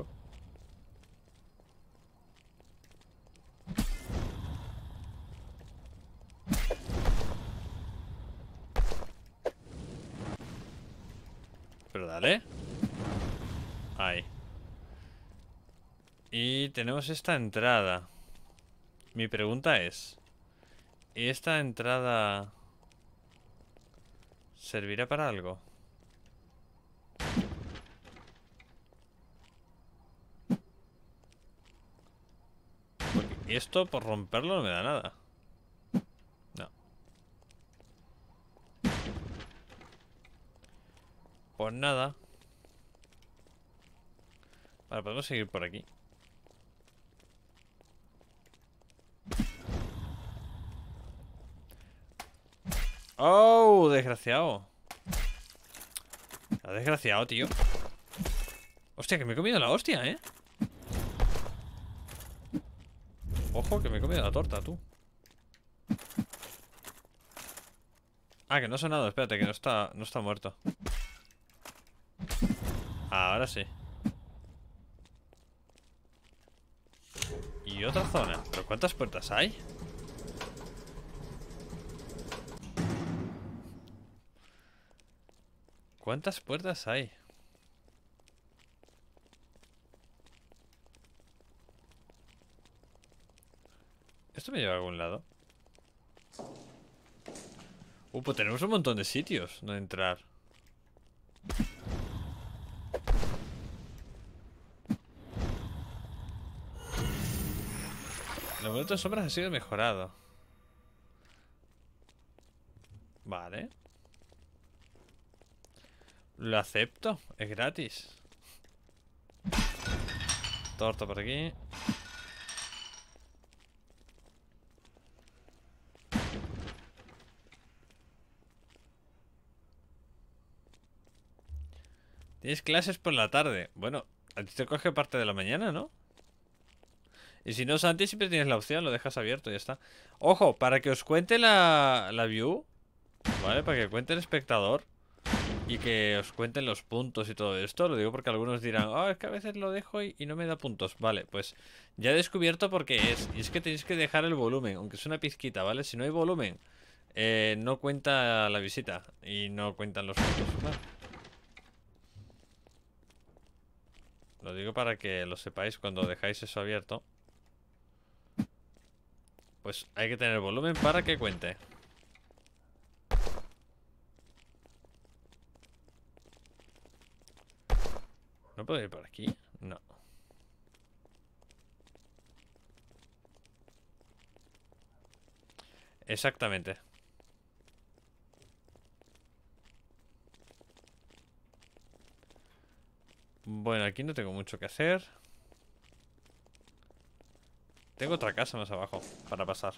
Pero dale. Ahí. Y tenemos esta entrada. Mi pregunta es: ¿y esta entrada servirá para algo? Porque esto por romperlo no me da nada. No. Pues nada. Vale, podemos seguir por aquí. ¡Oh! Desgraciado. Está desgraciado, tío. Hostia, que me he comido la hostia, ¿eh? Ojo, que me he comido la torta, tú. Ah, que no ha sonado. Espérate, que no está, no está muerto. Ahora sí. Y otra zona. ¿Pero cuántas puertas hay? ¿Cuántas puertas hay? ¿Esto me lleva a algún lado? Uh, pues tenemos un montón de sitios donde entrar. El amuleto de sombras ha sido mejorado. Vale. Lo acepto, es gratis. Torta por aquí. Tienes clases por la tarde. Bueno, a ti te coge parte de la mañana, ¿no? Y si no, Santi, siempre tienes la opción, lo dejas abierto y ya está. Ojo, para que os cuente la, la view, ¿vale? Para que cuente el espectador y que os cuenten los puntos y todo esto. Lo digo porque algunos dirán, oh, es que a veces lo dejo y, y no me da puntos. Vale, pues ya he descubierto por qué es. Y es que tenéis que dejar el volumen, aunque es una pizquita, ¿vale? Si no hay volumen, eh, no cuenta la visita y no cuentan los puntos, claro. Lo digo para que lo sepáis cuando dejáis eso abierto. Pues hay que tener volumen para que cuente. ¿No puedo ir por aquí? No. Exactamente. Bueno, aquí no tengo mucho que hacer. Tengo otra casa más abajo para pasar.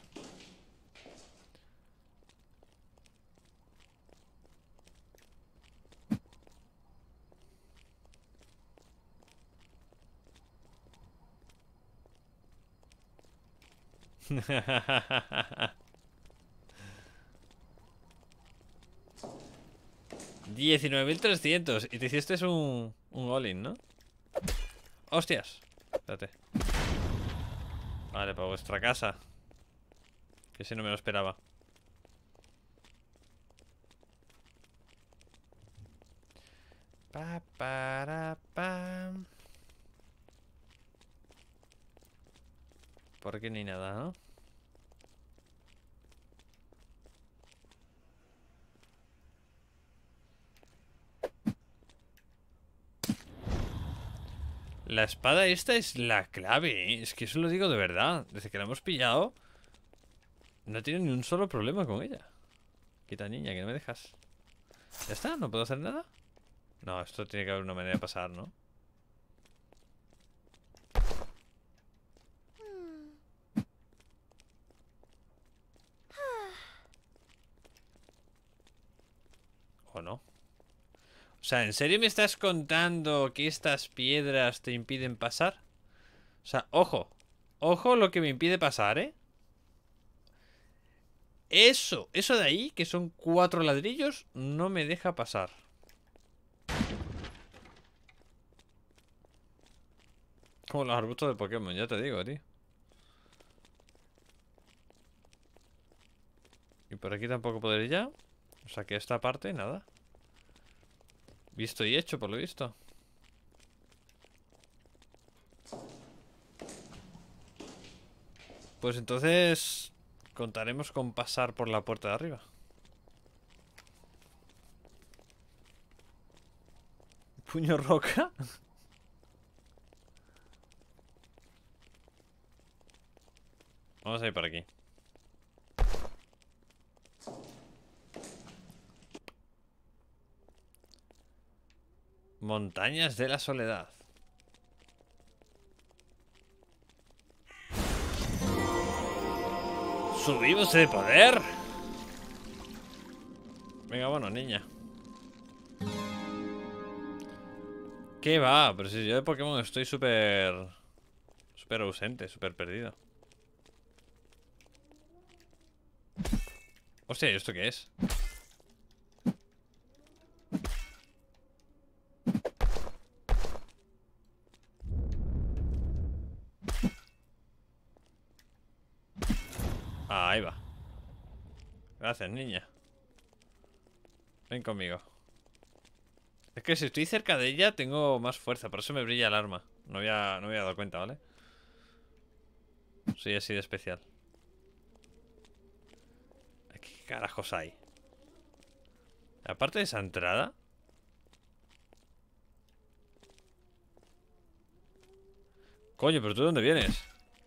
diecinueve mil trescientos. Y te hiciste un, un all-in, ¿no? Hostias. Espérate. Vale, para vuestra casa. Que si no me lo esperaba. Pa, para, pam. Por aquí ni nada, ¿no? La espada esta es la clave, ¿eh? Es que eso lo digo de verdad. Desde que la hemos pillado, no tiene ni un solo problema con ella. Quita, niña, que no me dejas. ¿Ya está? ¿No puedo hacer nada? No, esto tiene que haber una manera de pasar, ¿no? ¿O no? O sea, ¿en serio me estás contando que estas piedras te impiden pasar? O sea, ojo. Ojo lo que me impide pasar, ¿eh? Eso, eso de ahí, que son cuatro ladrillos, no me deja pasar. Como los arbustos de Pokémon, ya te digo, tío. Y por aquí tampoco podré ya. O sea que esta parte, nada. Visto y hecho, por lo visto. Pues entonces contaremos con pasar por la puerta de arriba. ¿Puño roca? Vamos a ir por aquí. Montañas de la Soledad. ¡Subimos de poder! Venga, bueno, niña. ¿Qué va? Pero si yo de Pokémon estoy súper... súper ausente, súper perdido. Hostia, ¿y esto qué es? Ah, ahí va. Gracias, niña. Ven conmigo. Es que si estoy cerca de ella tengo más fuerza. Por eso me brilla el arma. No había, no me había dado cuenta, ¿vale? Soy así de especial. ¿Qué carajos hay? Aparte de esa entrada. Coño, pero ¿tú de dónde vienes?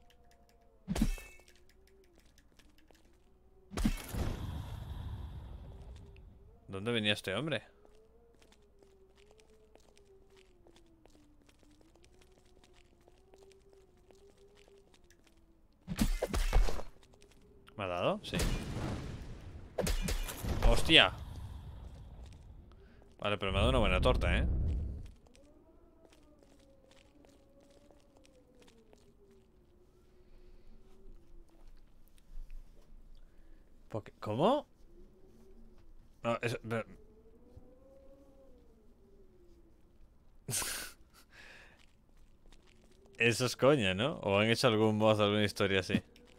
¿Dónde venía este hombre? ¿Me ha dado? Sí. ¡Hostia! Vale, pero me ha dado una buena torta, ¿eh? ¿Cómo? No, eso... Eso es coña, ¿no? ¿O han hecho algún mod, alguna historia así?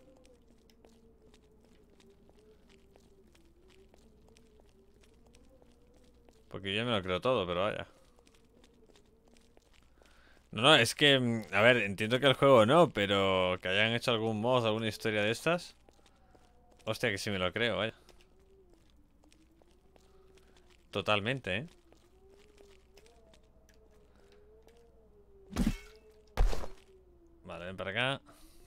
Porque yo me lo creo todo, pero vaya. No, no, es que... A ver, entiendo que el juego no, pero... Que hayan hecho algún mod, alguna historia de estas... Hostia, que sí me lo creo, vaya. Totalmente, ¿eh? Vale, ven para acá.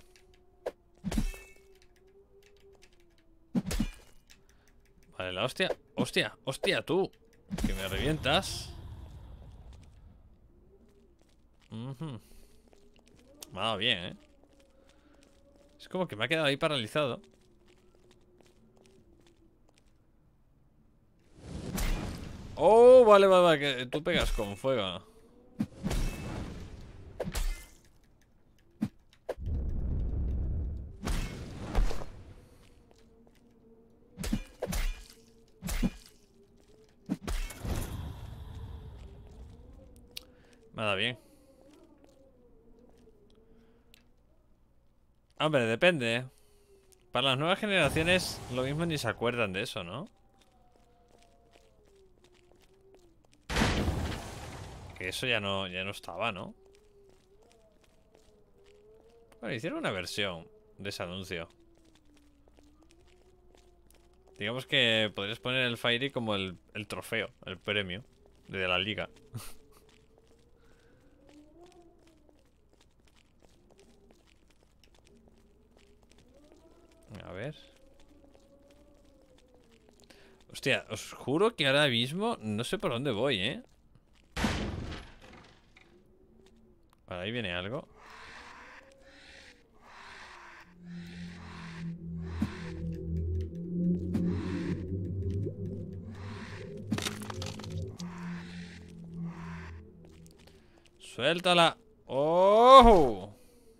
Vale, la hostia. Hostia, hostia, tú. Que me revientas. Uh-huh. Me ha dado bien, ¿eh? Es como que me ha quedado ahí paralizado. Oh, vale, vale, vale, que tú pegas con fuego. Me da bien. Hombre, depende, ¿eh? Para las nuevas generaciones lo mismo ni se acuerdan de eso, ¿no? Que eso ya no, ya no estaba, ¿no? Bueno, hicieron una versión de ese anuncio. Digamos que podrías poner el Fairy como el, el trofeo, el premio de la liga. A ver. Hostia, os juro que ahora mismo no sé por dónde voy, ¿eh? Vale, ahí viene algo. Suéltala. ¡Oh!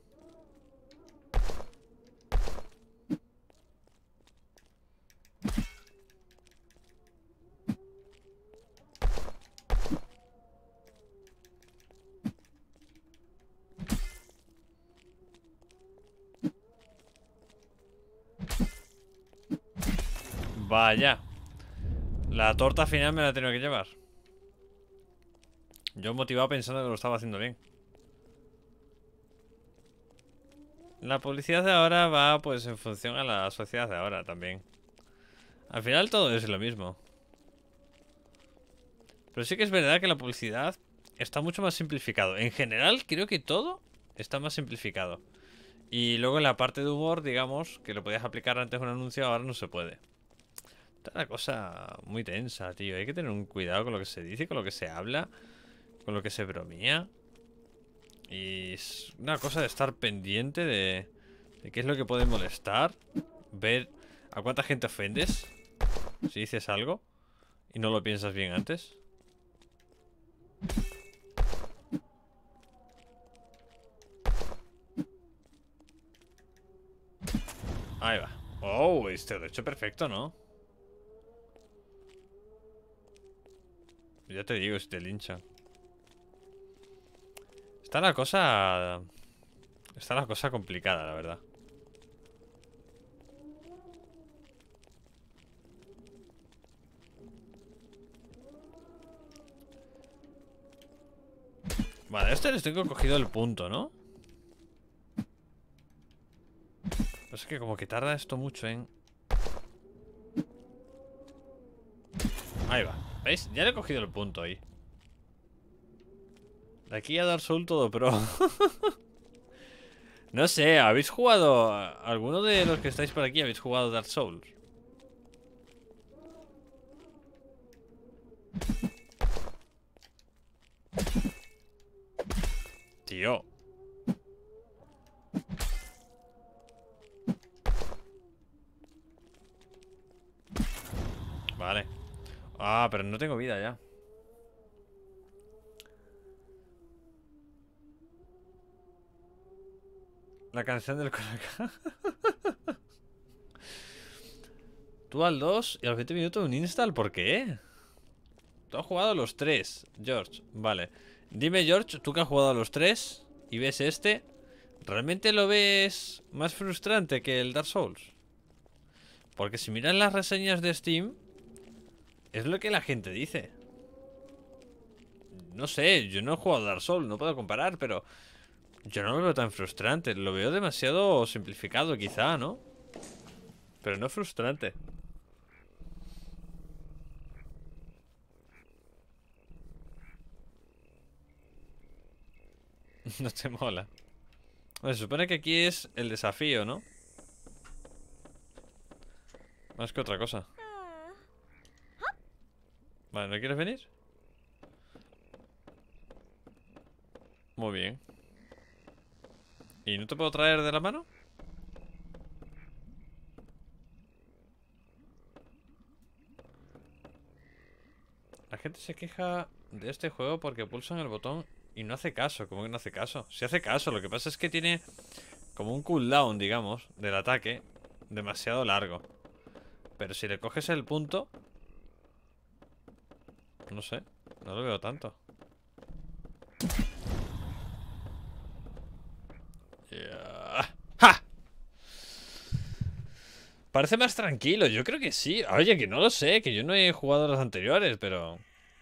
Vaya. La torta final me la he tenido que llevar. Yo motivado pensando que lo estaba haciendo bien. La publicidad de ahora va pues en función a la sociedad de ahora también. Al final todo es lo mismo. Pero sí que es verdad que la publicidad está mucho más simplificado. En general creo que todo está más simplificado. Y luego en la parte de humor, digamos, que lo podías aplicar antes de un anuncio, ahora no se puede. Está una cosa muy tensa, tío. Hay que tener un cuidado con lo que se dice, con lo que se habla, con lo que se bromea. Y es una cosa de estar pendiente de, de qué es lo que puede molestar. Ver a cuánta gente ofendes si dices algo y no lo piensas bien antes. Ahí va. Oh, este lo he hecho perfecto, ¿no? Ya te digo, si te linchan. Está la cosa... Está la cosa complicada, la verdad. Vale, a este les tengo cogido el punto, ¿no? Es que como que tarda esto mucho en... Ahí va. ¿Veis? Ya le he cogido el punto ahí. De aquí a Dark Souls todo pro. No sé, ¿habéis jugado? ¿Alguno de los que estáis por aquí habéis jugado Dark Souls? Tío. Vale. Ah, pero no tengo vida ya. La canción del corazón. Tú al dos y a los veinte minutos un install, ¿por qué? Tú has jugado a los tres, George. Vale. Dime, George, tú que has jugado a los tres y ves este, ¿realmente lo ves más frustrante que el Dark Souls? Porque si miras las reseñas de Steam, es lo que la gente dice. No sé, yo no he jugado a Dark Souls, no puedo comparar, pero yo no lo veo tan frustrante. Lo veo demasiado simplificado, quizá, ¿no? Pero no frustrante. No te mola. Bueno, se supone que aquí es el desafío, ¿no? Más que otra cosa. Vale, ¿no quieres venir? Muy bien. ¿Y no te puedo traer de la mano? La gente se queja de este juego porque pulsan el botón y no hace caso. ¿Cómo que no hace caso? Sí hace caso, lo que pasa es que tiene como un cooldown, digamos, del ataque demasiado largo. Pero si le coges el punto, no sé, no lo veo tanto. Yeah. ¡Ja! Parece más tranquilo, yo creo que sí. Oye, que no lo sé, que yo no he jugado a los anteriores, pero...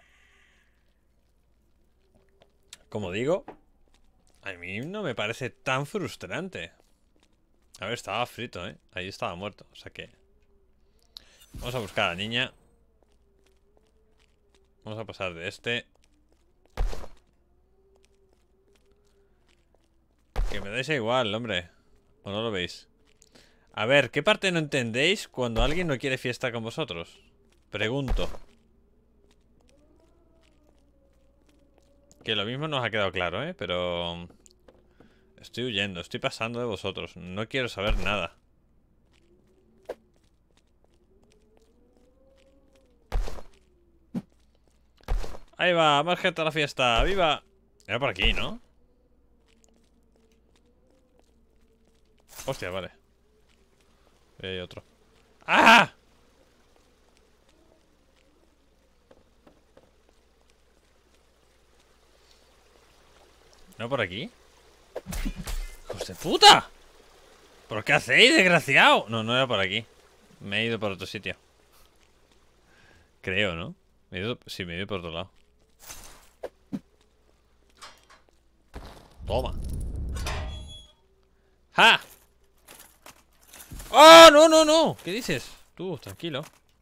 Como digo, a mí no me parece tan frustrante. A ver, estaba frito, ¿eh? Ahí estaba muerto, o sea que... Vamos a buscar a la niña. Vamos a pasar de este. Que me dais igual, hombre. ¿O no lo veis? A ver, ¿qué parte no entendéis cuando alguien no quiere fiesta con vosotros? Pregunto. Que lo mismo nos ha quedado claro, ¿eh? Pero... Estoy huyendo, estoy pasando de vosotros. No quiero saber nada. Ahí va, más gente a la fiesta. ¡Viva! Era por aquí, ¿no? Hostia, vale. Ahí hay otro. ¡Ah! ¿No por aquí? ¡Hijos de puta! ¿Por qué hacéis, desgraciado? No, no era por aquí. Me he ido por otro sitio. Creo, ¿no? Me he ido... Sí, me he ido por otro lado. Toma. ¡Ja! ¡Oh, no, no, no! ¿Qué dices? Tú, tranquilo.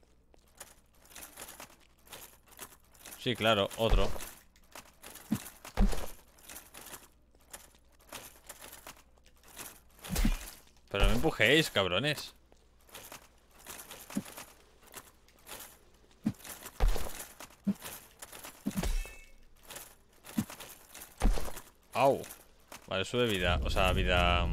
Sí, claro, otro. Pero no me empujéis, cabrones. Au. Vale, sube vida. O sea, vida...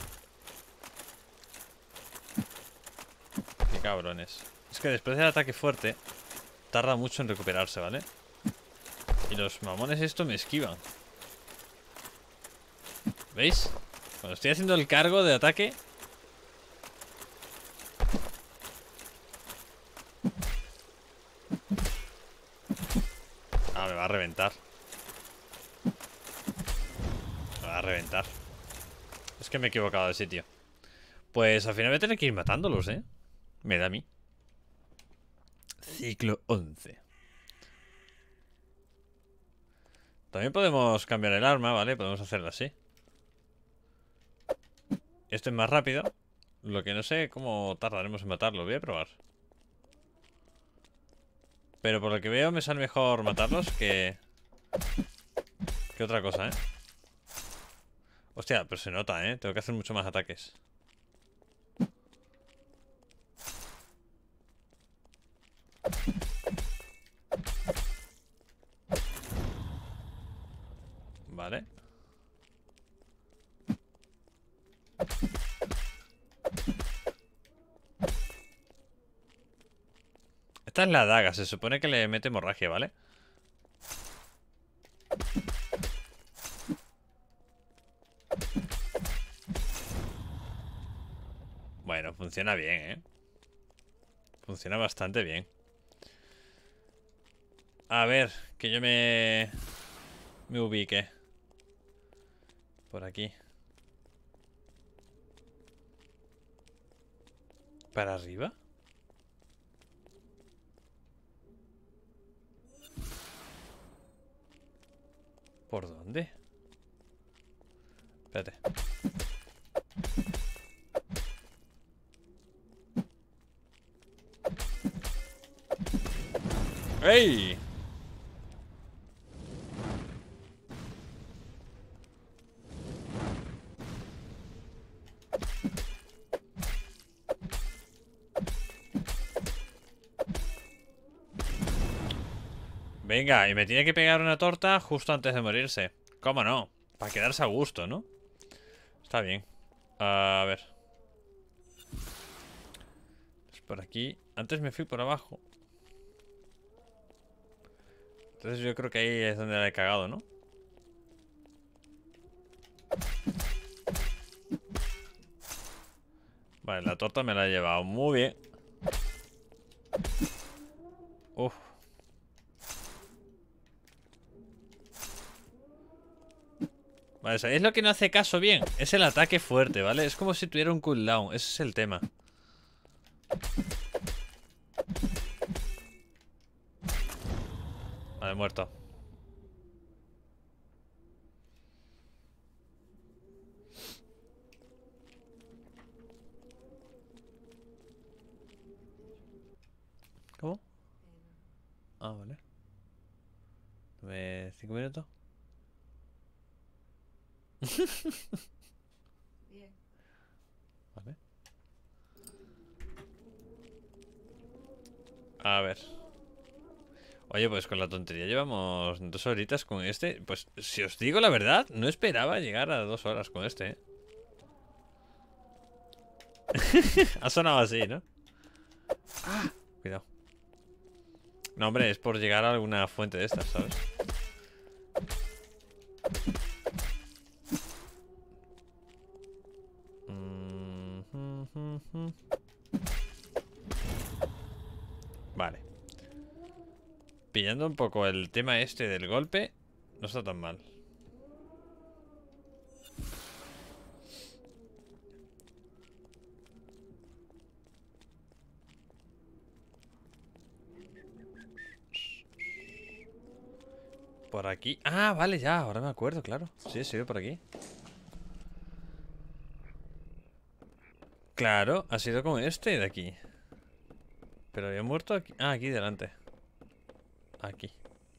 Qué cabrones. Es que después del ataque fuerte tarda mucho en recuperarse, ¿vale? Y los mamones esto me esquivan. ¿Veis? Cuando estoy haciendo el cargo de ataque... Ah, me va a reventar. Me va a reventar. Es que me he equivocado de sitio. Pues al final voy a tener que ir matándolos, ¿eh? Me da a mí. Ciclo once. También podemos cambiar el arma, ¿vale? Podemos hacerlo así. Esto es más rápido. Lo que no sé cómo tardaremos en matarlo. Voy a probar. Pero por lo que veo me sale mejor matarlos que... Que otra cosa, ¿eh? Hostia, pero se nota, ¿eh? Tengo que hacer mucho más ataques. Vale. Esta es la daga, se supone que le mete hemorragia, ¿vale? Bueno, funciona bien, ¿eh? Funciona bastante bien. A ver, que yo me... Me ubique. Por aquí. ¿Para arriba? ¿Por dónde? Espérate. ¡Ey! Venga, y me tiene que pegar una torta justo antes de morirse. ¿Cómo no? Para quedarse a gusto, ¿no? Está bien. A ver. Es por aquí. Antes me fui por abajo. Entonces yo creo que ahí es donde la he cagado, ¿no? Vale, la torta me la he llevado. Muy bien. Uf. Vale, ¿sabéis lo que no hace caso bien? Es el ataque fuerte, ¿vale? Es como si tuviera un cooldown. Ese es el tema. Vale, muerto. ¿Cómo? Ah, vale. Dame cinco minutos. Bien. Vale. A ver. Oye, pues con la tontería llevamos dos horitas con este. Pues si os digo la verdad, no esperaba llegar a dos horas con este, ¿eh? Ha sonado así, ¿no? Ah, cuidado. No, hombre, es por llegar a alguna fuente de estas, ¿sabes? Vale. Pillando un poco el tema este del golpe, no está tan mal. Por aquí. Ah, vale, ya, ahora me acuerdo, claro. Sí, sí, por aquí. Claro, ha sido como este de aquí. Pero había muerto aquí. Ah, aquí delante. Aquí.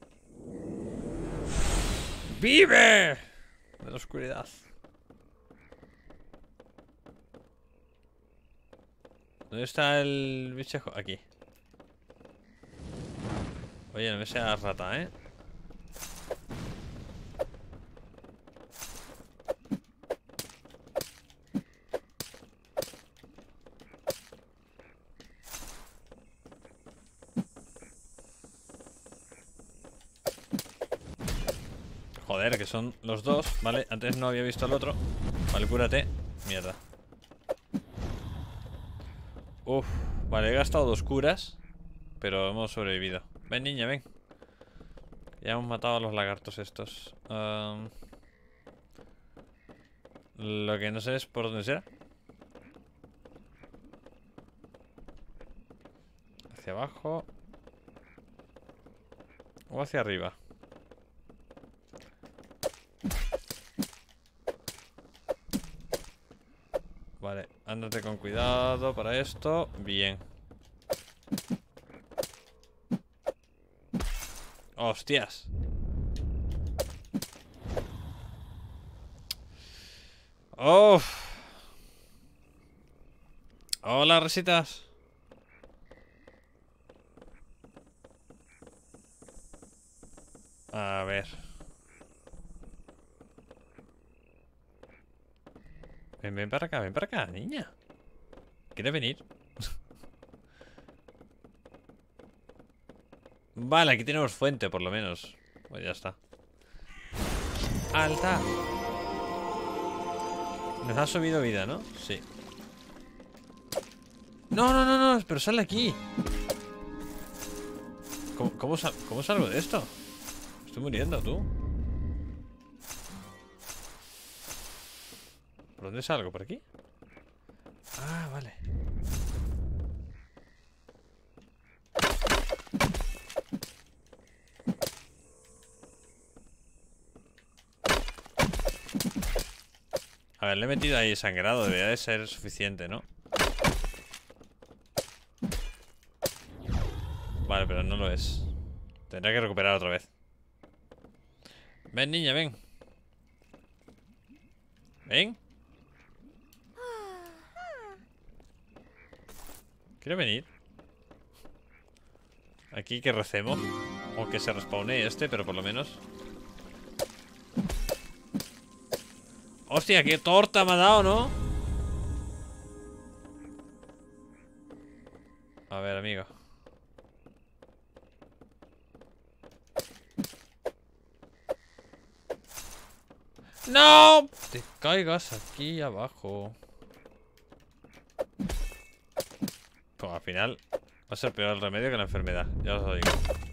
¡Vive! De la oscuridad. ¿Dónde está el bichejo? Aquí. Oye, no me seas rata, ¿eh? Joder, que son los dos, ¿vale? Antes no había visto al otro. Vale, cúrate. Mierda. Uf, vale, he gastado dos curas, pero hemos sobrevivido. Ven, niña, ven. Ya hemos matado a los lagartos estos. um, Lo que no sé es por dónde será. Hacia abajo o hacia arriba. Vale, ándate con cuidado para esto. Bien. ¡Hostias! ¡Oh! Hola, resitas. A ver. Ven, ven para acá, ven para acá, niña. ¿Quieres venir? Vale, aquí tenemos fuente, por lo menos. Pues ya está. ¡Alta! Nos ha subido vida, ¿no? Sí. No, no, no, no, pero sal de aquí. ¿Cómo, cómo, sal, ¿Cómo salgo de esto? Estoy muriendo, tú. ¿Por dónde salgo? ¿Por aquí? Ah, vale. A ver, le he metido ahí sangrado. Debería de ser suficiente, ¿no? Vale, pero no lo es. Tendré que recuperar otra vez. Ven, niña, ven. Ven. ¿Quiere venir? Aquí que recemos. O que se respawnee este, pero por lo menos. Hostia, qué torta me ha dado, ¿no? A ver, amigo. ¡No! Te caigas aquí abajo. Pues al final va a ser peor el remedio que la enfermedad. Ya os lo digo.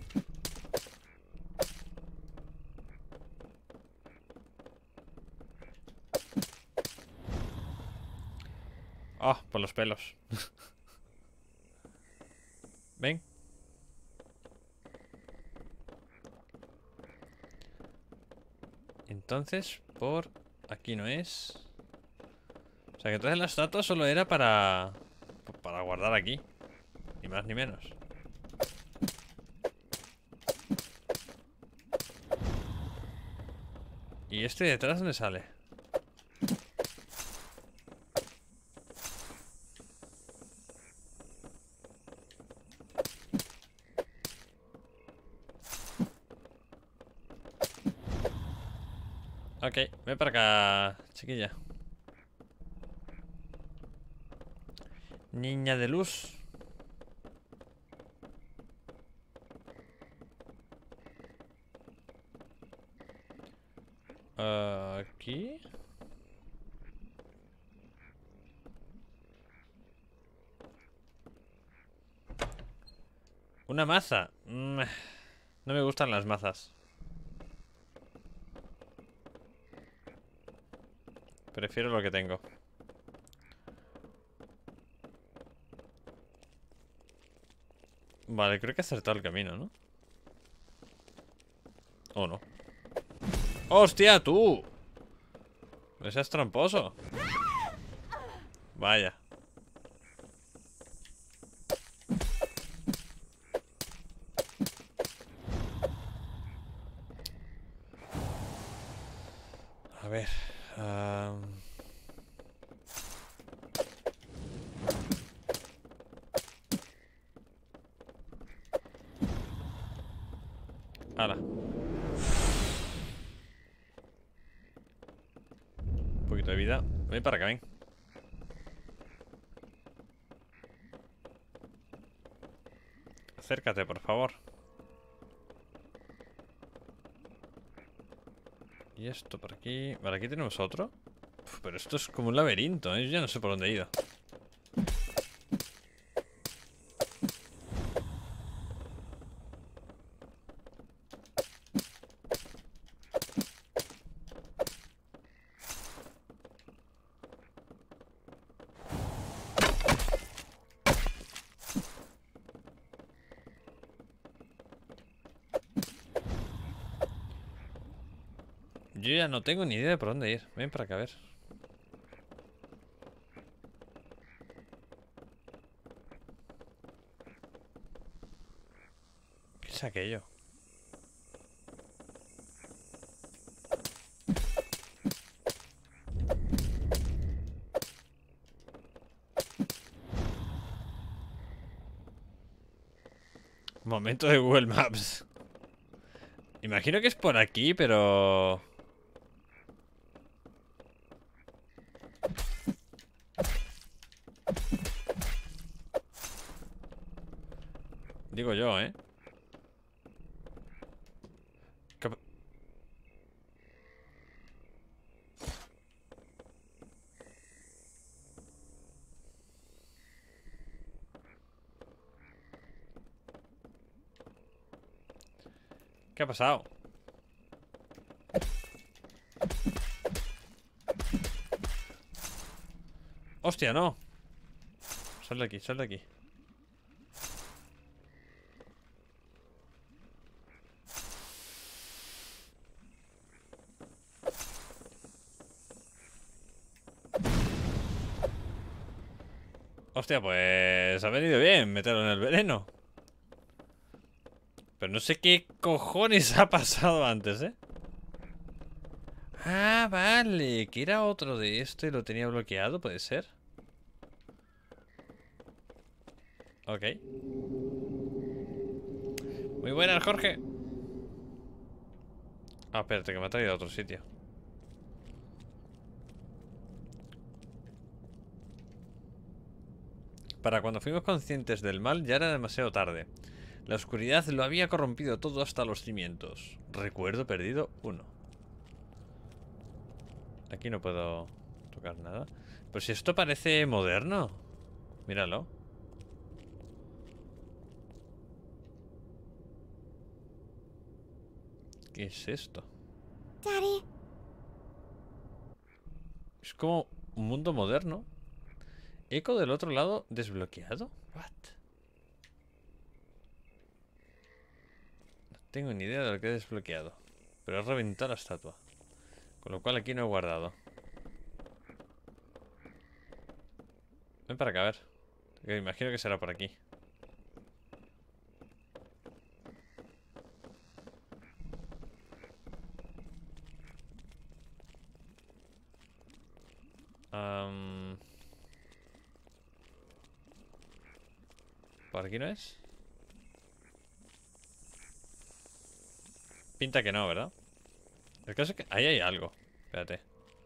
Ah, por los pelos. Ven. Entonces, por aquí no es. O sea que entonces la estatua solo era para... Para guardar aquí. Ni más ni menos. ¿Y este de detrás dónde sale? Ok, ven para acá, chiquilla. Niña de luz. Uh, aquí. Una maza. Mm, no me gustan las mazas. Prefiero lo que tengo. Vale, creo que he acertado el camino, ¿no? ¿O no? ¡Hostia, tú! No seas tramposo. Vaya. A ver. Um... Hala. Un poquito de vida. Ven para acá, ven. Acércate, por favor. Y esto por aquí. Vale, aquí tenemos otro. Uf, pero esto es como un laberinto, ¿eh? Yo ya no sé por dónde he ido. Yo ya no tengo ni idea de por dónde ir. Ven para acá a ver. ¿Qué es aquello? Momento de Google Maps. Imagino que es por aquí, pero... Digo yo, ¿eh? ¿Qué, ¿Qué ha pasado? Hostia, no. Sal de aquí, sal de aquí. Hostia, pues ha venido bien meterlo en el veneno. Pero no sé qué cojones ha pasado antes, ¿eh? Ah, vale. Que era otro de esto y lo tenía bloqueado, ¿puede ser? Ok. Muy buenas, Jorge. Ah, espérate, que me ha traído a otro sitio. Para cuando fuimos conscientes del mal ya era demasiado tarde. La oscuridad lo había corrompido todo hasta los cimientos. Recuerdo perdido uno. Aquí no puedo tocar nada. Pero si esto parece moderno. Míralo. ¿Qué es esto? Daddy. Es como un mundo moderno. Eco del otro lado desbloqueado. What? No tengo ni idea de lo que he desbloqueado. Pero he reventado la estatua. Con lo cual aquí no he guardado. Ven para acá, a ver. Que imagino que será por aquí. Um... ¿Por aquí no es? Pinta que no, ¿verdad? El caso es que ahí hay algo. Espérate.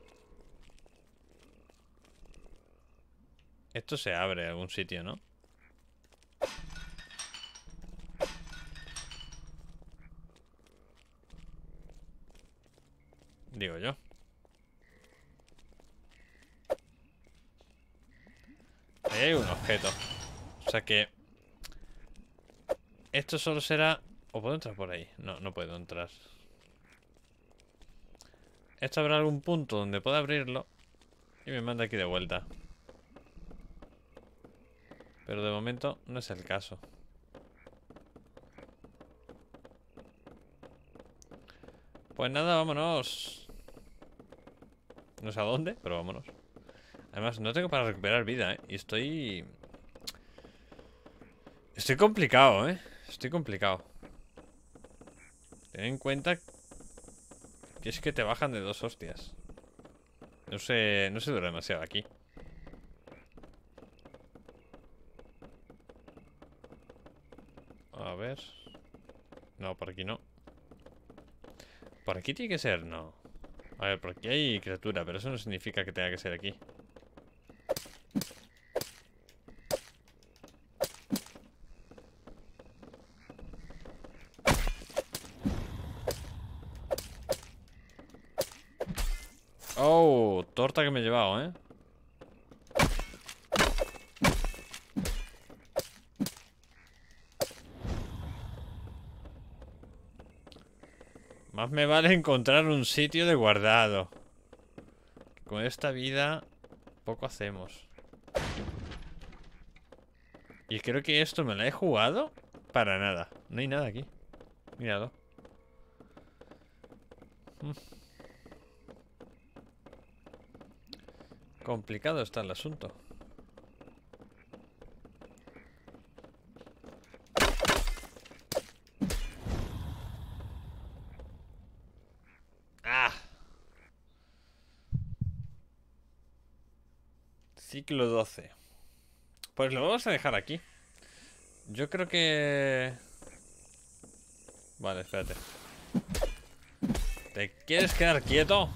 Esto se abre en algún sitio, ¿no? Digo yo. Ahí hay un objeto. O sea que... Esto solo será... ¿O puedo entrar por ahí? No, no puedo entrar. Esto habrá algún punto donde pueda abrirlo. Y me manda aquí de vuelta. Pero de momento no es el caso. Pues nada, vámonos. No sé a dónde, pero vámonos. Además, no tengo para recuperar vida, ¿eh? Y estoy... Estoy complicado, ¿eh? Estoy complicado. Ten en cuenta que es que te bajan de dos hostias. No sé, no se dura demasiado aquí. A ver. No, por aquí no. Por aquí tiene que ser, no. A ver, por aquí hay criatura, pero eso no significa que tenga que ser aquí. Oh, torta que me he llevado, ¿eh? Más me vale encontrar un sitio de guardado. Con esta vida poco hacemos. Y creo que esto me lo he jugado para nada. No hay nada aquí. Míralo. Mm. Complicado está el asunto. ¡Ah! Ciclo doce. Pues lo vamos a dejar aquí. Yo creo que... Vale, espérate. ¿Te quieres quedar quieto?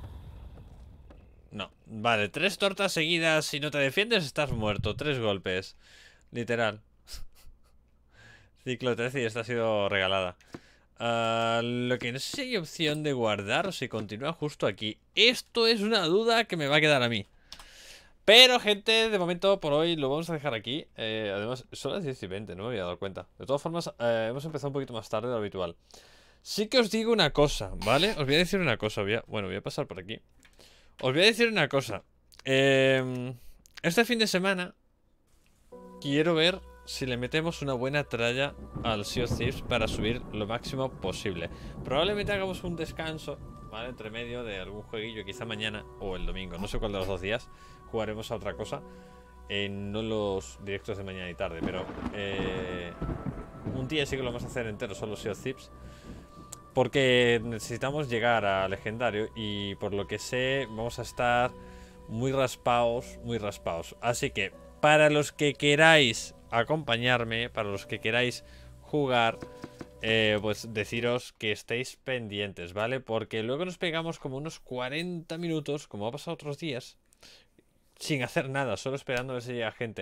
No. Vale, tres tortas seguidas. Si no te defiendes, estás muerto. Tres golpes. Literal. Ciclo trece y esta ha sido regalada. Uh, lo que no sé si hay opción de guardar o si continúa justo aquí. Esto es una duda que me va a quedar a mí. Pero, gente, de momento, por hoy lo vamos a dejar aquí. eh, Además, son las diez y veinte, no me había dado cuenta. De todas formas, eh, hemos empezado un poquito más tarde de lo habitual. Sí que os digo una cosa, ¿vale? Os voy a decir una cosa, voy a... Bueno, voy a pasar por aquí. Os voy a decir una cosa. eh, Este fin de semana quiero ver si le metemos una buena tralla al Sea of Thieves para subir lo máximo posible. Probablemente hagamos un descanso, ¿vale? Entre medio de algún jueguillo, quizá mañana o el domingo. No sé cuál de los dos días jugaremos a otra cosa. eh, No los directos de mañana y tarde, pero eh, un día sí que lo vamos a hacer entero, solo Sea of Thieves. Porque necesitamos llegar a legendario y por lo que sé vamos a estar muy raspados, muy raspados. Así que para los que queráis acompañarme, para los que queráis jugar, eh, pues deciros que estéis pendientes, ¿vale? Porque luego nos pegamos como unos cuarenta minutos, como ha pasado otros días, sin hacer nada, solo esperando a ver si llega gente.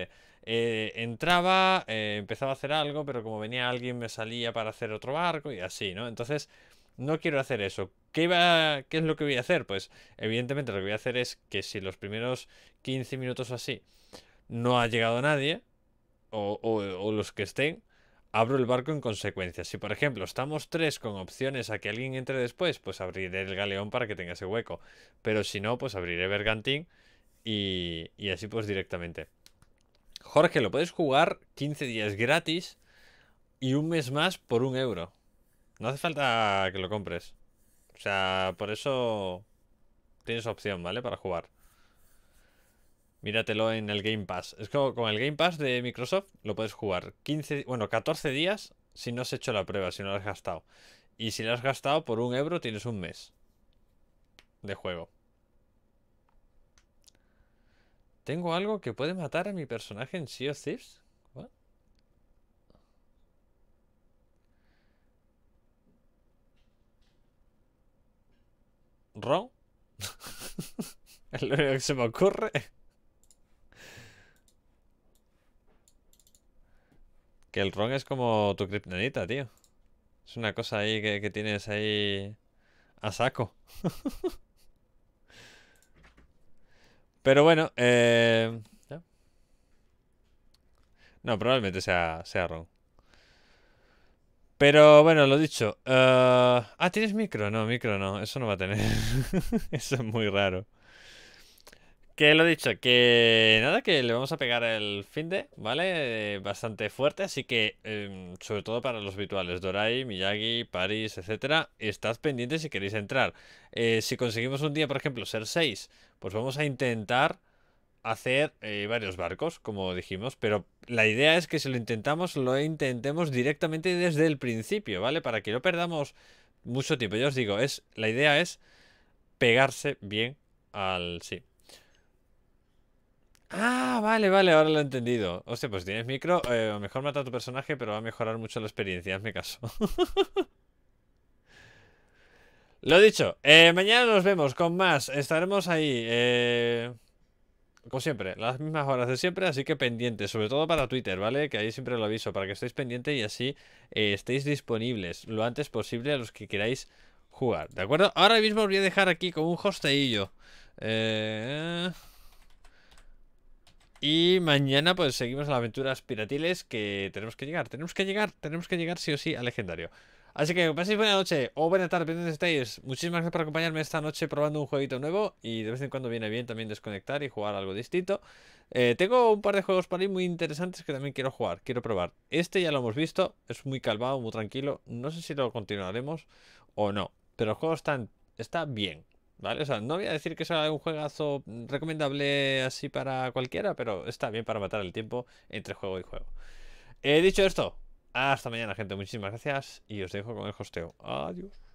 Eh, entraba, eh, empezaba a hacer algo, pero como venía alguien me salía para hacer otro barco y así, ¿no? Entonces, no quiero hacer eso. ¿Qué iba, qué es lo que voy a hacer? Pues, evidentemente lo que voy a hacer es que si los primeros quince minutos o así no ha llegado nadie, o, o, o los que estén, abro el barco en consecuencia. Si por ejemplo estamos tres con opciones a que alguien entre después, pues abriré el galeón para que tenga ese hueco. Pero si no, pues abriré Bergantín y, y así pues directamente. Jorge, lo puedes jugar quince días gratis y un mes más por un euro. No hace falta que lo compres. O sea, por eso tienes opción, ¿vale? Para jugar. Míratelo en el Game Pass. Es como con el Game Pass de Microsoft lo puedes jugar quince, bueno, catorce días si no has hecho la prueba, si no la has gastado. Y si la has gastado por un euro tienes un mes de juego. ¿Tengo algo que puede matar a mi personaje en Sea of Thieves? ¿What? ¿Ron? Es lo único que se me ocurre. Que el ron es como tu kriptonita, tío. Es una cosa ahí que, que tienes ahí a saco. Pero bueno, eh... ¿ya? No, probablemente sea, sea ron. Pero bueno, lo dicho. Uh... Ah, ¿tienes micro? No, micro no. Eso no va a tener. Eso es muy raro. Que lo dicho, que nada, que le vamos a pegar el finde, ¿vale? Eh, bastante fuerte, así que, eh, sobre todo para los habituales, Dorai, Miyagi, Paris, etcétera, estad pendientes si queréis entrar. Eh, si conseguimos un día, por ejemplo, ser seis, pues vamos a intentar hacer eh, varios barcos, como dijimos, pero la idea es que si lo intentamos, lo intentemos directamente desde el principio, ¿vale? Para que no perdamos mucho tiempo. Ya os digo, es, la idea es pegarse bien al... sí. Ah, vale, vale, ahora lo he entendido. Hostia, pues tienes micro, eh, a lo mejor mata a tu personaje, pero va a mejorar mucho la experiencia, hazme caso. Lo dicho, eh, mañana nos vemos con más, estaremos ahí, eh, como siempre, las mismas horas de siempre, así que pendientes, sobre todo para Twitter, ¿vale? Que ahí siempre lo aviso, para que estéis pendientes y así eh, estéis disponibles lo antes posible a los que queráis jugar, ¿de acuerdo? Ahora mismo os voy a dejar aquí con un hosteillo. Eh... Y mañana pues seguimos las aventuras piratiles que tenemos que llegar, tenemos que llegar, tenemos que llegar sí o sí al legendario. Así que paséis buena noche o buena tarde, donde estéis. Muchísimas gracias por acompañarme esta noche probando un jueguito nuevo. Y de vez en cuando viene bien también desconectar y jugar algo distinto. eh, Tengo un par de juegos para ir muy interesantes que también quiero jugar, quiero probar. Este ya lo hemos visto, es muy calmado, muy tranquilo. No sé si lo continuaremos o no, pero el juego está, está bien, ¿vale? O sea, no voy a decir que sea un juegazo recomendable así para cualquiera, pero está bien para matar el tiempo entre juego y juego. He dicho esto, hasta mañana, gente. Muchísimas gracias y os dejo con el hosteo. Adiós.